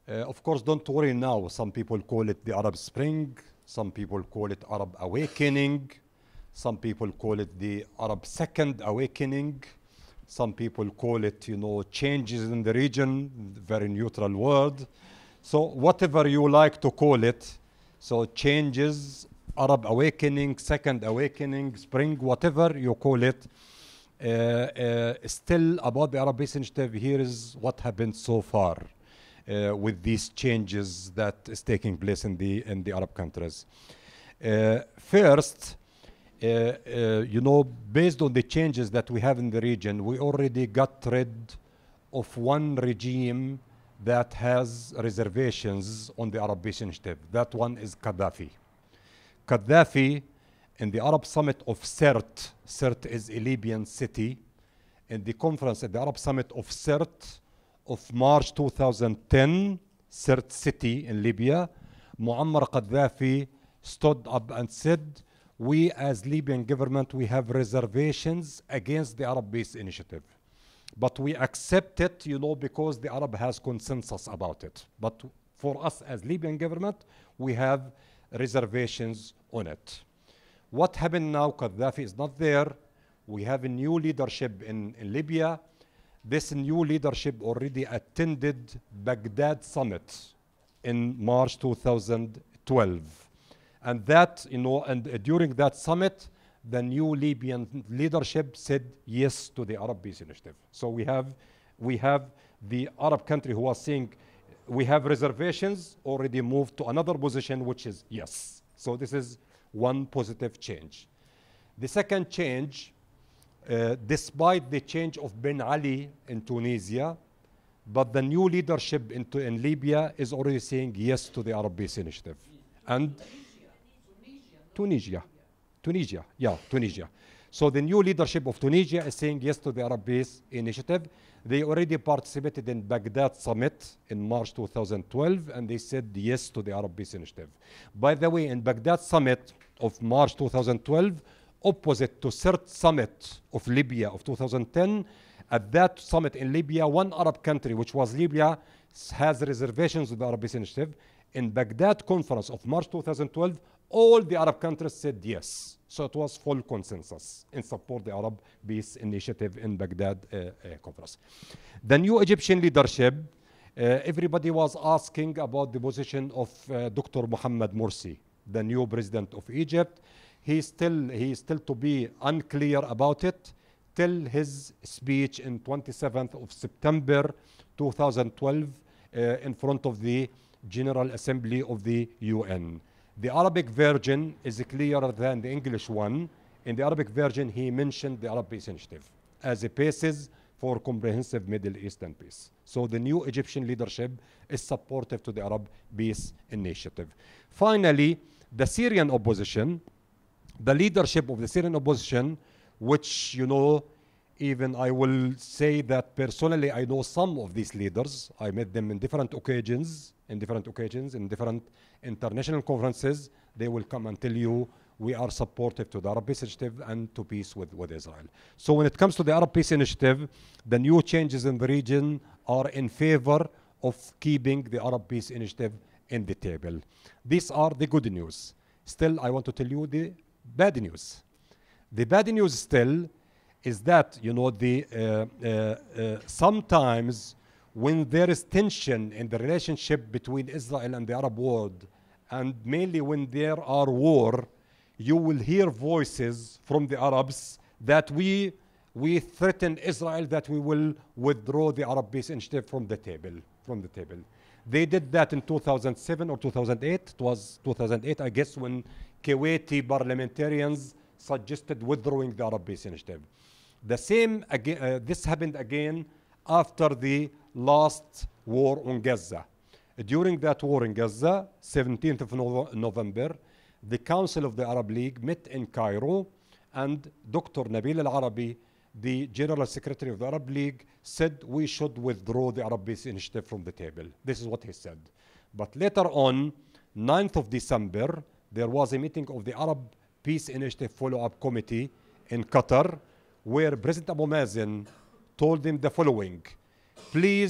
Uh, of course, don't worry now. Some people call it the Arab Spring. Some people call it Arab Awakening. Some people call it the Arab Second Awakening. Some people call it, you know, changes in the region, very neutral word. So whatever you like to call it, so changes, Arab Awakening, Second Awakening, Spring, whatever you call it, uh, uh, still about the Arab Peace Initiative, here is what happened so far uh, with these changes that is taking place in the, in the Arab countries. Uh, first, Uh, uh, you know, based on the changes that we have in the region, we already got rid of one regime that has reservations on the Arab Peace Initiative. That one is Gaddafi. Gaddafi, in the Arab Summit of Sirte, Sirte is a Libyan city, in the conference at the Arab Summit of Sirte of March two thousand ten, Sirte city in Libya, Muammar Gaddafi stood up and said, we as Libyan government, we have reservations against the Arab Peace Initiative. But we accept it, you know, because the Arab has consensus about it. But for us as Libyan government, we have reservations on it. What happened now? Gaddafi is not there. We have a new leadership in, in Libya. This new leadership already attended Baghdad summit in March two thousand twelve. And that, you know, and uh, during that summit, the new Libyan leadership said yes to the Arab Peace Initiative. So we have, we have the Arab country who was saying we have reservations already moved to another position, which is yes. So this is one positive change. The second change, uh, despite the change of Ben Ali in Tunisia, but the new leadership in, in Libya is already saying yes to the Arab Peace Initiative. And Tunisia, Tunisia, yeah, Tunisia. So the new leadership of Tunisia is saying yes to the Arab Peace Initiative. They already participated in Baghdad summit in March two thousand twelve, and they said yes to the Arab Peace Initiative. By the way, in Baghdad summit of March two thousand twelve, opposite to Sirte summit of Libya of two thousand ten, at that summit in Libya, one Arab country, which was Libya, has reservations with the Arab Peace Initiative. In Baghdad conference of March two thousand twelve, all the Arab countries said yes. So it was full consensus in support of the Arab Peace Initiative in Baghdad uh, uh, conference. The new Egyptian leadership, uh, everybody was asking about the position of uh, Doctor Mohamed Morsi, the new president of Egypt. He still, he is still to be unclear about it till his speech in twenty-seventh of September two thousand twelve uh, in front of the General Assembly of the U N. The Arabic version is clearer than the English one. In the Arabic version, he mentioned the Arab Peace Initiative as a basis for comprehensive Middle Eastern peace. So the new Egyptian leadership is supportive to the Arab Peace Initiative. Finally, the Syrian opposition, the leadership of the Syrian opposition, which, you know, even I will say that personally I know some of these leaders. I met them in different occasions, in different occasions, in different international conferences. They will come and tell you we are supportive to the Arab Peace Initiative and to peace with, with Israel. So when it comes to the Arab Peace Initiative, the new changes in the region are in favor of keeping the Arab Peace Initiative in the table. These are the good news. Still, I want to tell you the bad news. The bad news still is that, you know, the uh, uh, uh, sometimes when there is tension in the relationship between Israel and the Arab world, and mainly when there are war, you will hear voices from the Arabs that we we threaten Israel that we will withdraw the Arab Peace Initiative from the table. From the table, they did that in two thousand seven or two thousand eight. It was two thousand eight, I guess, when Kuwaiti parliamentarians suggested withdrawing the Arab Peace Initiative. The same again. Uh, this happened again after the last war on Gaza. During that war in Gaza, seventeenth of November, the Council of the Arab League met in Cairo, and Doctor Nabil Al-Arabi, the General Secretary of the Arab League, said we should withdraw the Arab Peace Initiative from the table. This is what he said. But later on, ninth of December, there was a meeting of the Arab Peace Initiative Follow-up Committee in Qatar, where President Abu Mazen told them the following: please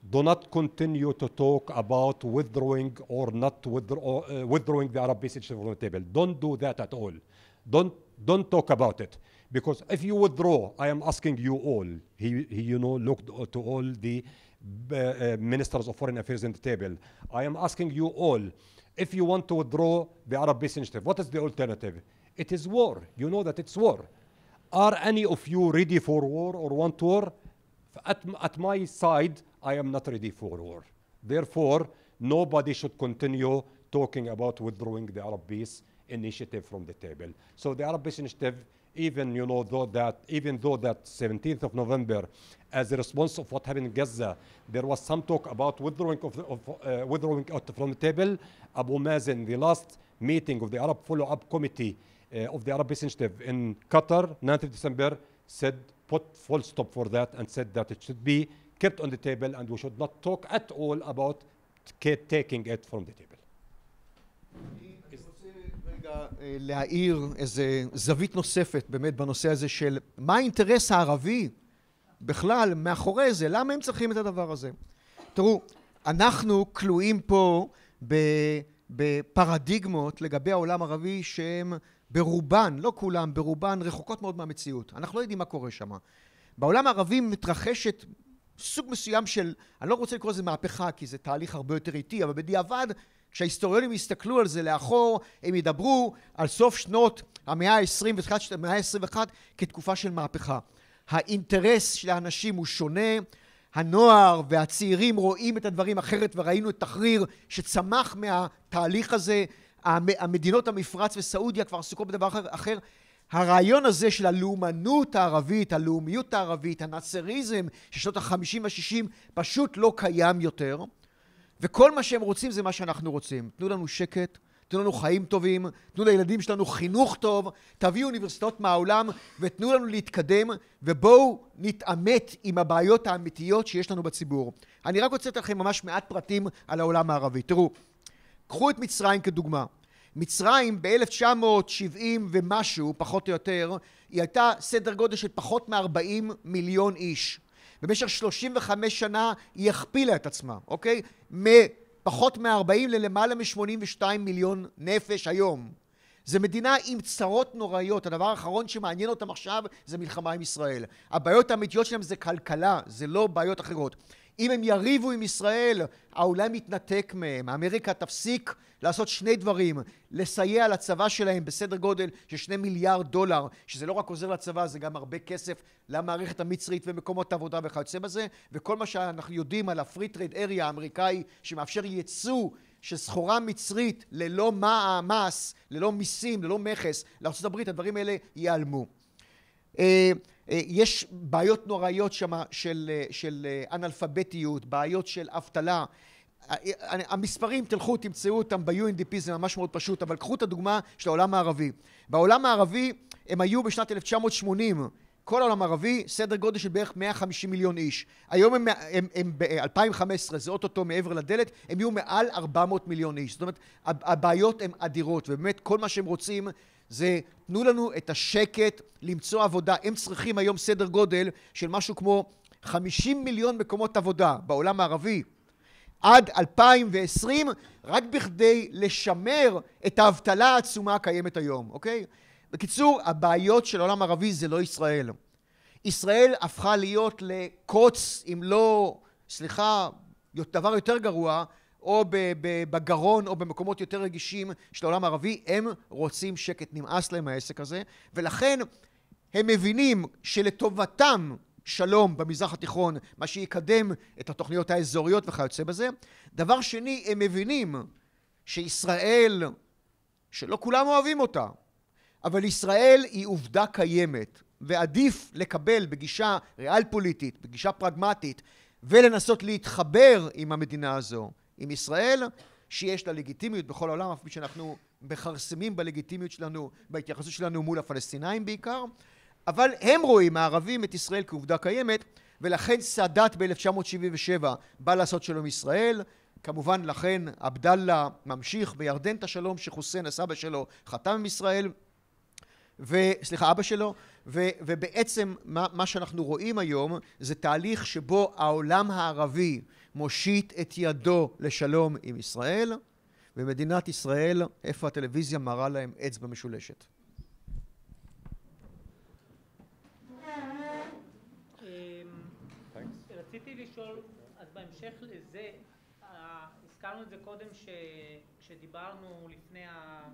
do not continue to talk about withdrawing or not withdraw, uh, withdrawing the Arab Peace Initiative from the table. Don't do that at all. Don't, don't talk about it. Because if you withdraw, I am asking you all, he, he you know, looked to all the uh, uh, ministers of foreign affairs in the table. I am asking you all, if you want to withdraw the Arab Peace Initiative, what is the alternative? It is war. You know that it's war. Are any of you ready for war or want war? At, at my side, I am not ready for war. Therefore, nobody should continue talking about withdrawing the Arab Peace Initiative from the table. So the Arab Peace Initiative, even you know though that even though that seventeenth of November, as a response of what happened in Gaza, there was some talk about withdrawing of, the, of uh, withdrawing out from the table. Abu Mazen, the last meeting of the Arab Follow-up Committee uh, of the Arab Peace Initiative in Qatar, ninth of December, said put full stop for that and said that it should be kept on the table and we should not talk at all about taking it from the table. רגע להעיר איזה זווית נוספת באמת בנושא הזה של מה האינטרס הערבי בכלל מאחורי זה, למה הם צריכים את הדבר הזה. תראו, אנחנו כלואים פה בפרדיגמות לגבי העולם הערבי שהם ברובן, לא כולם, ברובן רחוקות מאוד מהמציאות. אנחנו לא יודעים מה קורה שם. בעולם הערבי מתרחשת סוג מסוים של, אני לא רוצה לקרוא לזה מהפכה כי זה תהליך הרבה יותר איטי, אבל בדיעבד כשההיסטוריונים יסתכלו על זה לאחור, הם ידברו על סוף שנות המאה ה-עשרים ותחילת המאה ה-עשרים ואחת כתקופה של מהפכה. האינטרס של האנשים הוא שונה, הנוער והצעירים רואים את הדברים אחרת, וראינו את תחריר שצמח מהתהליך הזה, המדינות המפרץ וסעודיה כבר עסוקות בדבר אחר. הרעיון הזה של הלאומנות הערבית, הלאומיות הערבית, הנאצריזם של שנות ה-חמישים וה-שישים פשוט לא קיים יותר. וכל מה שהם רוצים זה מה שאנחנו רוצים. תנו לנו שקט, תנו לנו חיים טובים, תנו לילדים שלנו חינוך טוב, תביאו אוניברסיטאות מהעולם ותנו לנו להתקדם, ובואו נתעמת עם הבעיות האמיתיות שיש לנו בציבור. אני רק רוצה לתת לכם ממש מעט פרטים על העולם הערבי. תראו, קחו את מצרים כדוגמה. מצרים ב-אלף תשע מאות שבעים ומשהו, פחות או יותר, היא הייתה סדר גודל של פחות מ-ארבעים מיליון איש. במשך שלושים וחמש שנה היא הכפילה את עצמה, אוקיי? מפחות מ-ארבעים ללמעלה מ-שמונים ושתיים מיליון נפש היום. זו מדינה עם צרות נוראיות. הדבר האחרון שמעניין אותם עכשיו זה מלחמה עם ישראל. הבעיות האמיתיות שלהם זה כלכלה, זה לא בעיות אחרות. אם הם יריבו עם ישראל, העולם מתנתק מהם. אמריקה תפסיק לעשות שני דברים, לסייע לצבא שלהם בסדר גודל של שני מיליארד דולר, שזה לא רק עוזר לצבא, זה גם הרבה כסף למערכת המצרית ומקומות עבודה וכיוצא בזה, וכל מה שאנחנו יודעים על הפרי טרייד אריה האמריקאי, שמאפשר ייצוא של סחורה מצרית ללא מס, ללא מיסים, ללא מכס, לארצות הברית, הדברים האלה ייעלמו. יש בעיות נוראיות שם של, של אנאלפביתיות, בעיות של אבטלה. המספרים, תלכו, תמצאו אותם ב-יו אן די פי, זה ממש מאוד פשוט, אבל קחו את הדוגמה של העולם הערבי. בעולם הערבי הם היו בשנת אלף תשע מאות שמונים, כל העולם הערבי, סדר גודל של בערך מאה וחמישים מיליון איש. היום הם, הם, הם ב-אלפיים וחמש עשרה, זה אוטוטו מעבר לדלת, הם יהיו מעל ארבע מאות מיליון איש. זאת אומרת, הבעיות הן אדירות, ובאמת כל מה שהם רוצים זה תנו לנו את השקט למצוא עבודה. הם צריכים היום סדר גודל של משהו כמו חמישים מיליון מקומות עבודה בעולם הערבי עד אלפיים ועשרים, רק בכדי לשמר את האבטלה העצומה הקיימת היום, אוקיי? בקיצור, הבעיות של העולם הערבי זה לא ישראל. ישראל הפכה להיות לקוץ, אם לא, סליחה, דבר יותר גרוע, או בגרון או במקומות יותר רגישים של העולם הערבי. הם רוצים שקט, נמאס להם העסק הזה, ולכן הם מבינים שלטובתם שלום במזרח התיכון, מה שיקדם את התוכניות האזוריות וכיוצא בזה. דבר שני, הם מבינים שישראל, שלא כולם אוהבים אותה, אבל ישראל היא עובדה קיימת, ועדיף לקבל בגישה ריאל פוליטית, בגישה פרגמטית, ולנסות להתחבר עם המדינה הזו, עם ישראל, שיש לה לגיטימיות בכל העולם, אף פי שאנחנו מכרסמים בלגיטימיות שלנו, בהתייחסות שלנו מול הפלסטינאים בעיקר, אבל הם רואים, הערבים, את ישראל כעובדה קיימת, ולכן סאדאת ב-אלף תשע מאות שבעים ושבע בא לעשות שלום ישראל. כמובן לכן עבדאללה ממשיך בירדן את השלום שחוסיין הסבא שלו חתם עם ישראל, וסליחה, אבא שלו, ו, ובעצם מה, מה שאנחנו רואים היום זה תהליך שבו העולם הערבי מושיט את ידו לשלום עם ישראל, ומדינת ישראל, איפה הטלוויזיה מראה להם אצבע משולשת. רציתי לשאול, אז בהמשך לזה, הזכרנו את זה קודם כשדיברנו לפני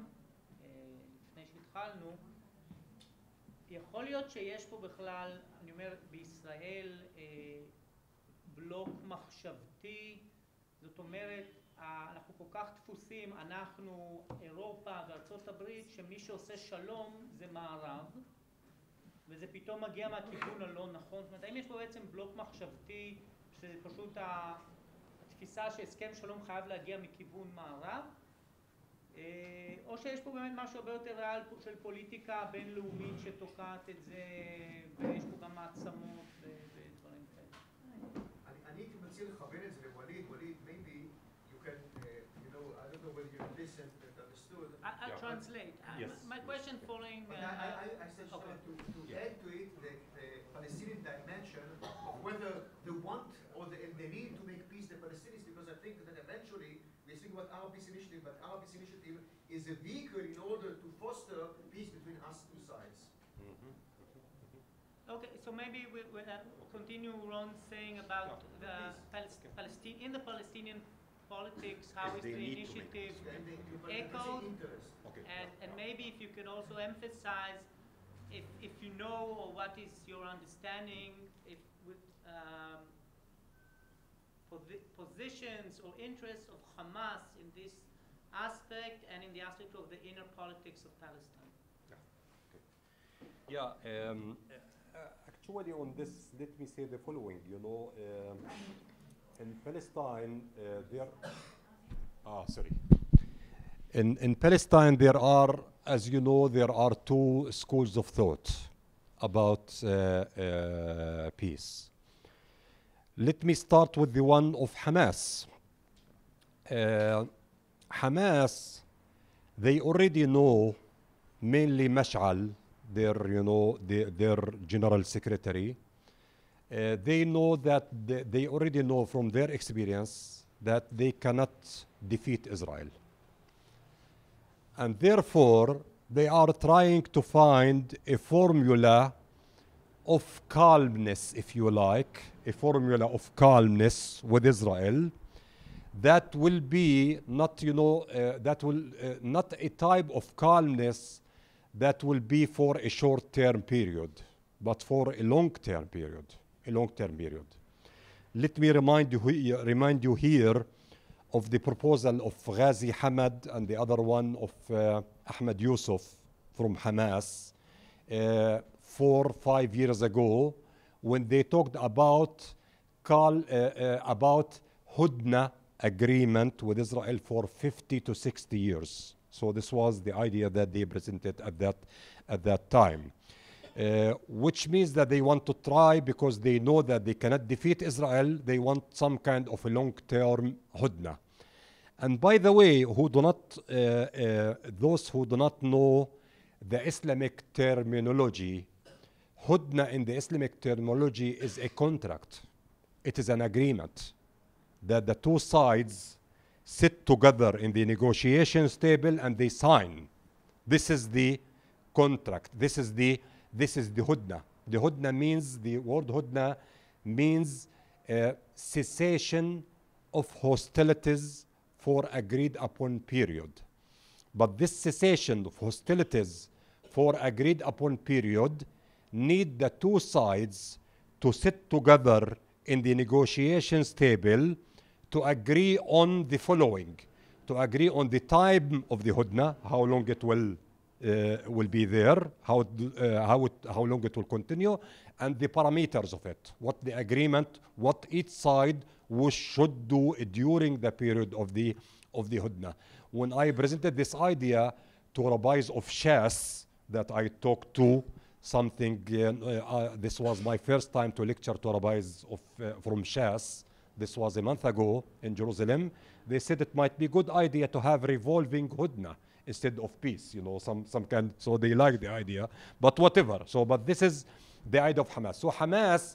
שהתחלנו, יכול להיות שיש פה בכלל, אני אומר, בישראל בלוק מחשבתי, זאת אומרת, אנחנו כל כך דפוסים, אנחנו, אירופה וארצות הברית, שמי שעושה שלום זה מערב, וזה פתאום מגיע מהכיוון הלא נכון. זאת אומרת, האם יש פה בעצם בלוק מחשבתי, שזה פשוט התפיסה שהסכם שלום חייב להגיע מכיוון מערב, או שיש פה באמת משהו הרבה יותר ריאל של פוליטיקה בינלאומית שתוקעת את זה, ויש פה גם מעצמות ודברים כאלה. אני הייתי מציע לכוון את זה לווליד, ווליד, maybe you can, you know, I don't know whether you listened and understood. I'll translate. My question following... I said to add to it the Palestinian dimension of whether they want or they need to make peace the Palestinians, because I think that eventually we speak about Arab Peace Initiative, but Arab Peace Initiative is a vehicle in order to foster peace between us two sides. Okay, so maybe we will continue Ron saying about the Palestine in the Palestinian politics, how is the initiative echoed, and and maybe if you can also emphasize, if if you know or what is your understanding, if with um, positions or interests of Hamas in this aspect and in the aspect of the inner politics of Palestine. Yeah, okay. yeah um, uh, actually on this, let me say the following, you know, uh, in Palestine, uh, there, ah, sorry. In, in Palestine, there are, as you know, there are two schools of thought about uh, uh, peace. Let me start with the one of Hamas. Uh, Hamas, they already know, mainly Mash'al, their, you know, the, their general secretary, uh, they know that they, they already know from their experience that they cannot defeat Israel. And therefore, they are trying to find a formula of calmness, if you like, a formula of calmness with Israel that will be not, you know, uh, that will uh, not a type of calmness that will be for a short-term period, but for a long-term period, a long-term period. Let me remind you, remind you here of the proposal of Ghazi Hamad and the other one of uh, Ahmed Yusuf from Hamas uh, four, five years ago, when they talked about call, uh, uh, about Hudna agreement with Israel for fifty to sixty years. So this was the idea that they presented at that, at that time, uh, which means that they want to try, because they know that they cannot defeat Israel, they want some kind of a long-term Hudna. And by the way, who do not, uh, uh, those who do not know the Islamic terminology, Hudna in the Islamic terminology is a contract. It is an agreement that the two sides sit together in the negotiations table and they sign. This is the contract. This is the, this is the Hudna. The Hudna means, the word Hudna means uh, cessation of hostilities for agreed upon period. But this cessation of hostilities for agreed upon period need the two sides to sit together in the negotiations table to agree on the following, to agree on the time of the Hudna, how long it will, uh, will be there, how, uh, how, it, how long it will continue, and the parameters of it, what the agreement, what each side should do during the period of the, of the Hudna. When I presented this idea to rabbis of Shas that I talked to, something, uh, uh, this was my first time to lecture to rabbis of, uh, from Shas. This was a month ago in Jerusalem. They said it might be a good idea to have revolving Hudna, instead of peace, you know, some, some kind, so they like the idea, but whatever. So, but this is the idea of Hamas. So Hamas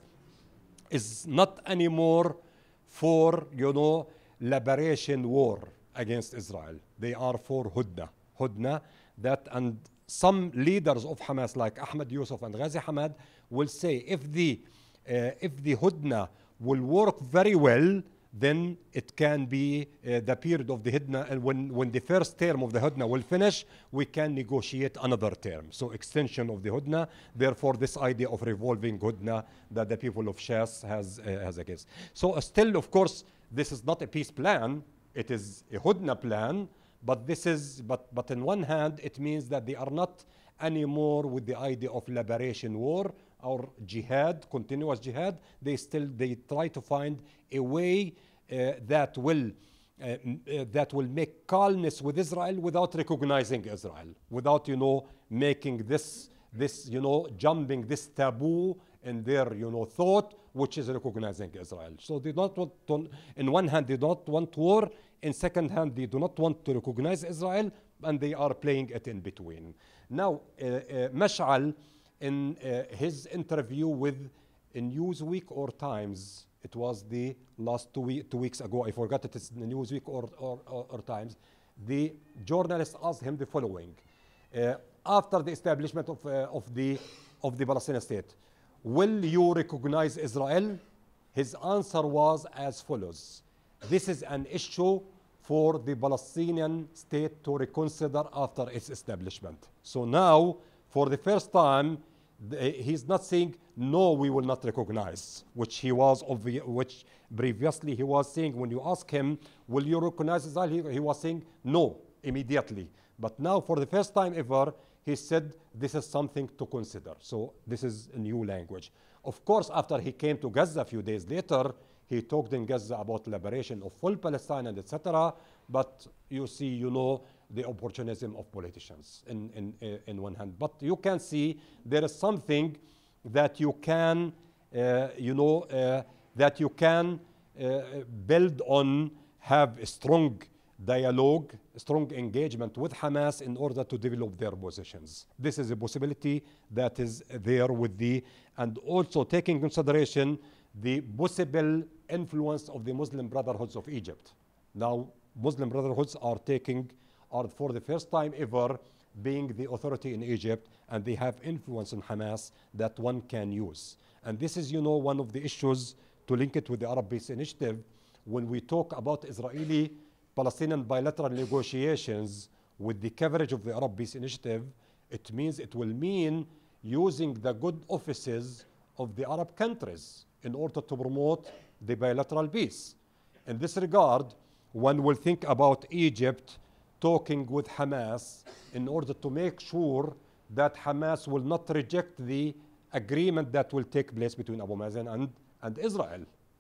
is not anymore for, you know, liberation war against Israel. They are for Hudna. Hudna, that, and some leaders of Hamas like Ahmed Yusuf and Ghazi Hamad will say if the, uh, if the Hudna will work very well, then it can be uh, the period of the Hudna, and when, when the first term of the Hudna will finish, we can negotiate another term. So extension of the Hudna, therefore this idea of revolving Hudna that the people of Shas has, uh, has against. So uh, still, of course, this is not a peace plan, it is a Hudna plan, but this is, but, but on one hand, it means that they are not anymore with the idea of liberation war or jihad, continuous jihad. They still, they try to find a way uh, that will, uh, uh, that will make calmness with Israel without recognizing Israel, without, you know, making this, this, you know, jumping this taboo in their, you know, thought, which is recognizing Israel. So they don't want to, in one hand, they don't want war. In second hand, they do not want to recognize Israel, and they are playing it in between. Now, uh, uh, Mash'al, in uh, his interview with Newsweek or Times, it was the last two, week, two weeks ago, I forgot it is Newsweek or, or, or, or Times, the journalist asked him the following. Uh, after the establishment of, uh, of, the, of the Palestinian state, will you recognize Israel? His answer was as follows. This is an issue for the Palestinian state to reconsider after its establishment. So now, for the first time, the, he's not saying, no, we will not recognize, which he was, which previously he was saying, when you ask him, will you recognize Israel? He, he was saying, no, immediately. But now, for the first time ever, he said, this is something to consider. So this is a new language. Of course, after he came to Gaza a few days later, he talked in Gaza about liberation of full Palestine and et cetera. But you see, you know, the opportunism of politicians in, in, in one hand. But you can see there is something that you can, uh, you know, uh, that you can uh, build on, have a strong dialogue, strong engagement with Hamas in order to develop their positions. This is a possibility that is there with the, and also taking consideration the possible influence of the Muslim Brotherhoods of Egypt. Now, Muslim Brotherhoods are taking, are for the first time ever being the authority in Egypt, and they have influence on Hamas that one can use. And this is, you know, one of the issues to link it with the Arab Peace Initiative. When we talk about Israeli Palestinian bilateral negotiations with the coverage of the Arab Peace Initiative, it means, it will mean using the good offices of the Arab countries in order to promote the bilateral peace. In this regard, one will think about Egypt talking with Hamas in order to make sure that Hamas will not reject the agreement that will take place between Abu Mazen and, and Israel.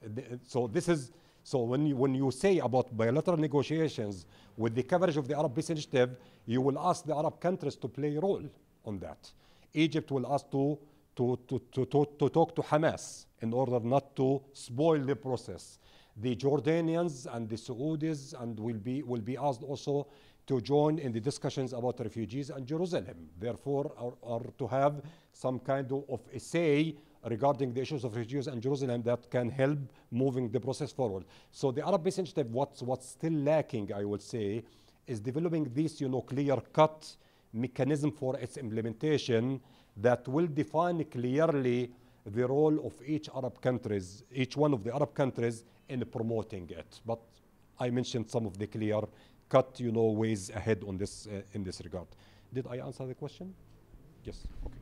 So this is, so when you, when you say about bilateral negotiations with the coverage of the Arab Peace Initiative, you will ask the Arab countries to play a role on that. Egypt will ask to, to, to, to, to, to talk to Hamas in order not to spoil the process. The Jordanians and the Saudis and will be, will be asked also to join in the discussions about refugees and Jerusalem. Therefore, are, are to have some kind of, of a say regarding the issues of refugees and Jerusalem that can help moving the process forward. So the Arab Peace Initiative, what's, what's still lacking, I would say, is developing this, you know, clear-cut mechanism for its implementation that will define clearly the role of each Arab countries, each one of the Arab countries in promoting it. But I mentioned some of the clear-cut, you know, ways ahead on this, uh, in this regard. Did I answer the question? Yes. Okay.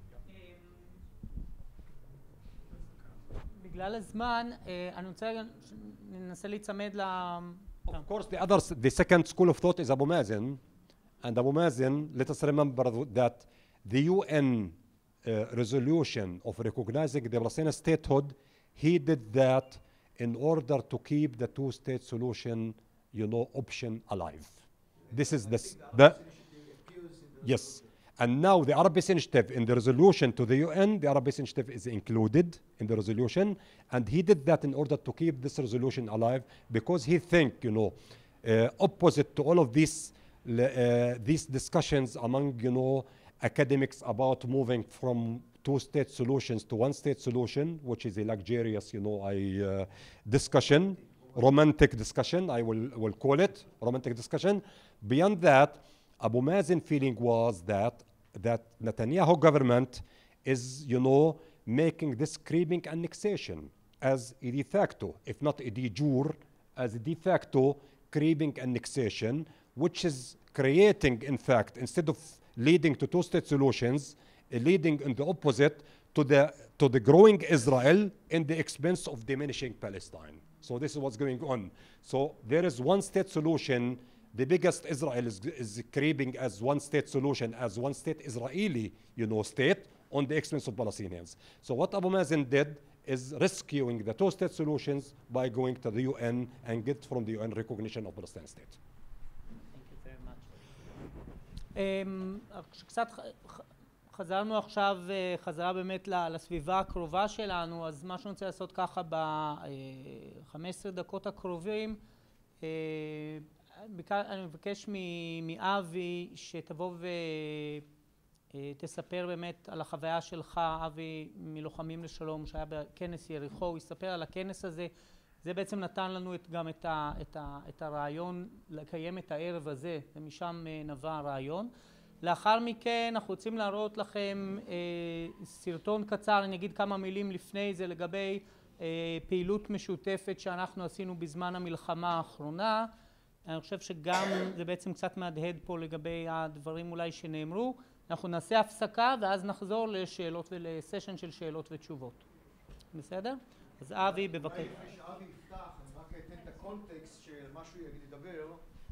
בגלל הזמן, אני רוצה ננסה להצמד ל... Of course, the others, the second school of thought is Abu Mazen. And Abu Mazen, let us remember that the U N uh, resolution of recognizing the Palestinian statehood, he did that in order to keep the two-state solution, you know, option alive. This is the... the yes. And now the Arab Peace Initiative in the resolution to the U N, the Arab Peace Initiative is included in the resolution, and he did that in order to keep this resolution alive because he think, you know, uh, opposite to all of these uh, these discussions among, you know, academics about moving from two-state solutions to one-state solution, which is a luxurious, you know, I, uh, discussion, romantic discussion, I will, will call it, romantic discussion. Beyond that, Abu Mazen feeling was that, that Netanyahu government is, you know, making this creeping annexation as a de facto, if not a de jure, as a de facto creeping annexation, which is creating, in fact, instead of leading to two-state solutions, uh, leading in the opposite to the, to the growing Israel in the expense of diminishing Palestine. So this is what's going on. So there is one-state solution. The biggest Israel is, is creeping as one-state solution, as one-state Israeli, you know, state on the expense of Palestinians. So what Abu Mazen did is rescuing the two-state solutions by going to the U N and get from the U N recognition of Palestine state. Thank you very much. Um, קצת חזרנו עכשיו, חזרה באמת לסביבה הקרובה שלנו, אז מה שאני רוצה לעשות ככה ב-חמש עשרה דקות הקרובים, אני מבקש מאבי שתבוא ותספר באמת על החוויה שלך, אבי מלוחמים לשלום שהיה בכנס יריחו, הוא יספר על הכנס הזה. זה בעצם נתן לנו את, גם את, ה, את, ה, את הרעיון לקיים את הערב הזה, ומשם נבע הרעיון. לאחר מכן אנחנו רוצים להראות לכם אה, סרטון קצר, אני אגיד כמה מילים לפני זה לגבי אה, פעילות משותפת שאנחנו עשינו בזמן המלחמה האחרונה. אני חושב שגם זה בעצם קצת מהדהד פה לגבי הדברים אולי שנאמרו. אנחנו נעשה הפסקה ואז נחזור לשאלות ולסשן של שאלות ותשובות. בסדר? אז אבי בבקשה. לפני שאבי יפתח, אני רק אתן את הקונטקסט של מה שהוא ידבר.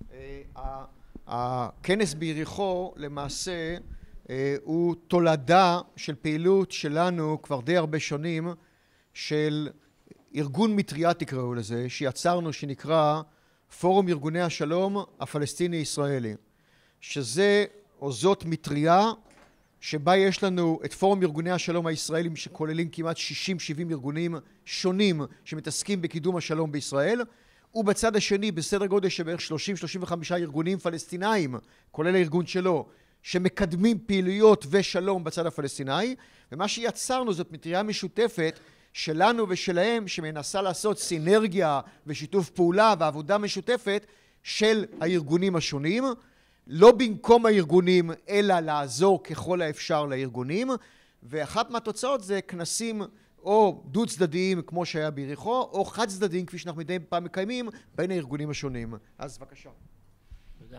הכנס ביריחו למעשה הוא תולדה של פעילות שלנו כבר די הרבה שנים, של ארגון מטריה תקראו לזה, שיצרנו, שנקרא פורום ארגוני השלום הפלסטיני-ישראלי, שזה או זאת מטריה שבה יש לנו את פורום ארגוני השלום הישראלים שכוללים כמעט שישים שבעים ארגונים שונים שמתעסקים בקידום השלום בישראל, ובצד השני בסדר גודל שבערך שלושים שלושים וחמישה ארגונים פלסטינאים, כולל הארגון שלו, שמקדמים פעילויות ושלום בצד הפלסטיני, ומה שיצרנו זאת מטריה משותפת שלנו ושלהם שמנסה לעשות סינרגיה ושיתוף פעולה ועבודה משותפת של הארגונים השונים, לא במקום הארגונים אלא לעזור ככל האפשר לארגונים, ואחת מהתוצאות זה כנסים או דו צדדיים כמו שהיה ביריחו, או חד צדדיים כפי שאנחנו מדי פעם מקיימים בין הארגונים השונים. אז בבקשה. תודה.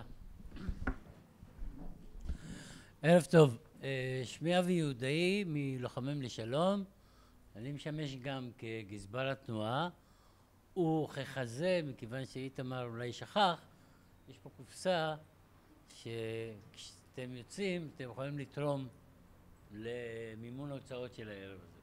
ערב טוב, שמי אבי יהודאי מלוחמים לשלום, אני משמש גם כגזבר התנועה, וככזה, מכיוון שאיתמר אולי שכח, יש פה קופסה שכשאתם יוצאים אתם יכולים לתרום למימון ההוצאות של הערב הזה.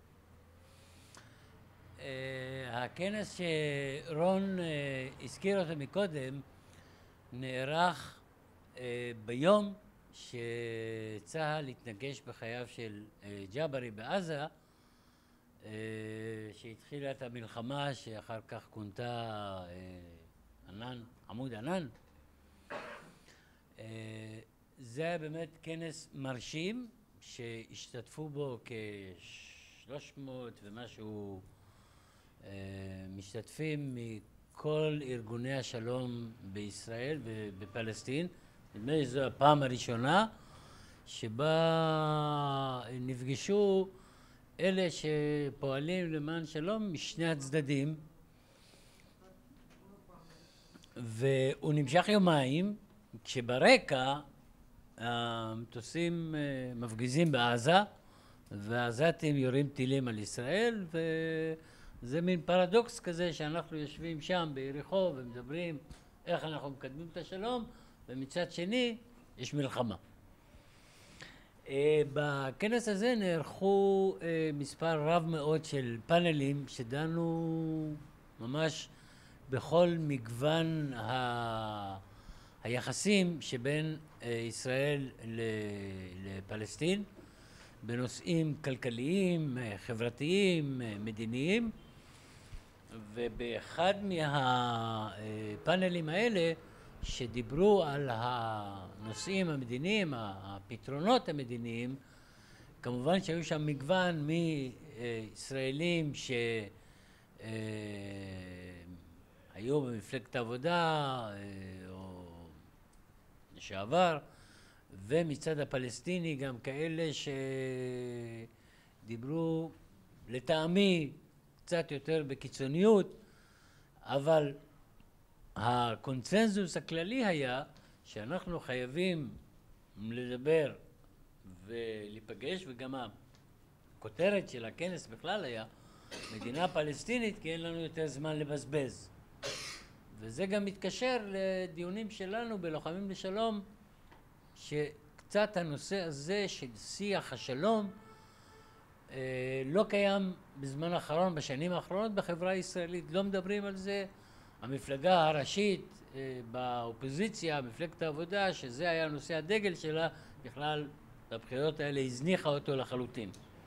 Uh, הכנס שרון uh, הזכיר אותו מקודם נערך uh, ביום שצה"ל התנגש בחייו של uh, ג'אברי בעזה, uh, שהתחילה את המלחמה שאחר כך כונתה uh, ענן, עמוד ענן. Uh, זה היה באמת כנס מרשים שהשתתפו בו כ-שלוש מאות ומשהו uh, משתתפים מכל ארגוני השלום בישראל ובפלסטין. נדמה לי שזו הפעם הראשונה שבה נפגשו אלה שפועלים למען שלום משני הצדדים, והוא נמשך יומיים כשברקע המטוסים מפגיזים בעזה והעזתים יורים טילים על ישראל, וזה מין פרדוקס כזה שאנחנו יושבים שם ביריחו ומדברים איך אנחנו מקדמים את השלום, ומצד שני יש מלחמה. בכנס הזה נערכו מספר רב מאוד של פאנלים שדנו ממש בכל מגוון ה... היחסים שבין ישראל לפלסטין, בנושאים כלכליים, חברתיים, מדיניים, ובאחד מהפאנלים האלה שדיברו על הנושאים המדיניים, הפתרונות המדיניים, כמובן שהיו שם מגוון מישראלים שהיו במפלגת העבודה או לשעבר, ומצד הפלסטיני גם כאלה שדיברו לטעמי קצת יותר בקיצוניות, אבל הקונצנזוס הכללי היה שאנחנו חייבים לדבר ולהיפגש, וגם הכותרת של הכנס בכלל היה מדינה פלסטינית כי אין לנו יותר זמן לבזבז. וזה גם מתקשר לדיונים שלנו בלוחמים לשלום, שקצת הנושא הזה של שיח השלום אה, לא קיים בזמן האחרון, בשנים האחרונות בחברה הישראלית, לא מדברים על זה. המפלגה הראשית אה, באופוזיציה, מפלגת העבודה, שזה היה נושא הדגל שלה, בכלל בבחירות האלה הזניחה אותו לחלוטין.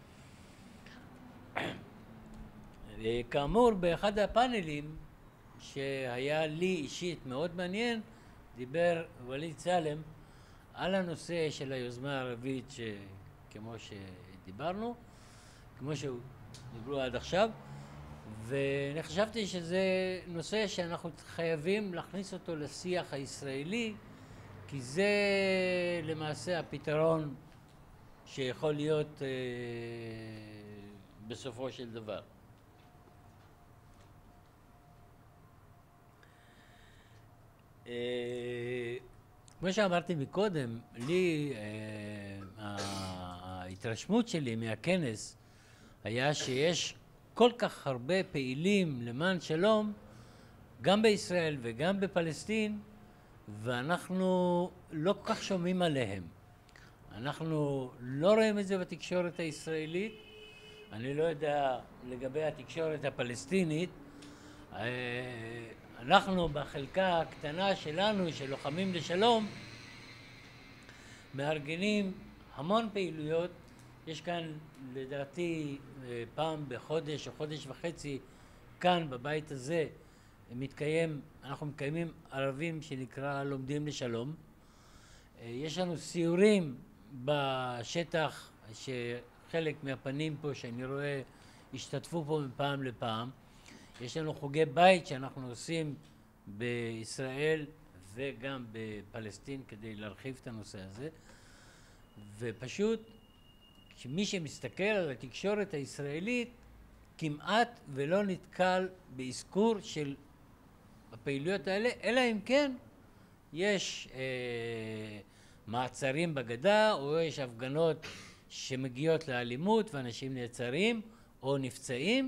כאמור, באחד הפאנלים שהיה לי אישית מאוד מעניין, דיבר וליד סלם על הנושא של היוזמה הערבית, כמו שדיברנו, כמו שדיברו עד עכשיו, ואני חשבתי שזה נושא שאנחנו חייבים להכניס אותו לשיח הישראלי, כי זה למעשה הפתרון שיכול להיות אה, בסופו של דבר. אה, כמו שאמרתי מקודם, לי אה, ההתרשמות שלי מהכנס היה שיש כל כך הרבה פעילים למען שלום, גם בישראל וגם בפלסטין, ואנחנו לא כל כך שומעים עליהם. אנחנו לא רואים את זה בתקשורת הישראלית, אני לא יודע לגבי התקשורת הפלסטינית. אנחנו בחלקה הקטנה שלנו, של לוחמים לשלום, מארגנים המון פעילויות. יש כאן לדעתי פעם בחודש או חודש וחצי כאן בבית הזה מתקיים, אנחנו מקיימים ערבים שנקרא לומדים לשלום. יש לנו סיורים בשטח שחלק מהפנים פה שאני רואה השתתפו פה מפעם לפעם. יש לנו חוגי בית שאנחנו עושים בישראל וגם בפלסטין כדי להרחיב את הנושא הזה, ופשוט שמי שמסתכל על התקשורת הישראלית כמעט ולא נתקל באזכור של הפעילויות האלה, אלא אם כן יש אה, מעצרים בגדה, או יש הפגנות שמגיעות לאלימות ואנשים נעצרים או נפצעים.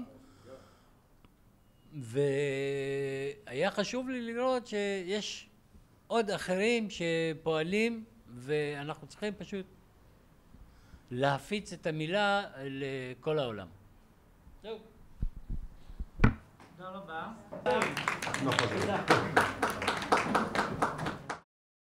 והיה חשוב לי לראות שיש עוד אחרים שפועלים, ואנחנו צריכים פשוט להפיץ את המילה לכל העולם. זהו. תודה רבה. No problem.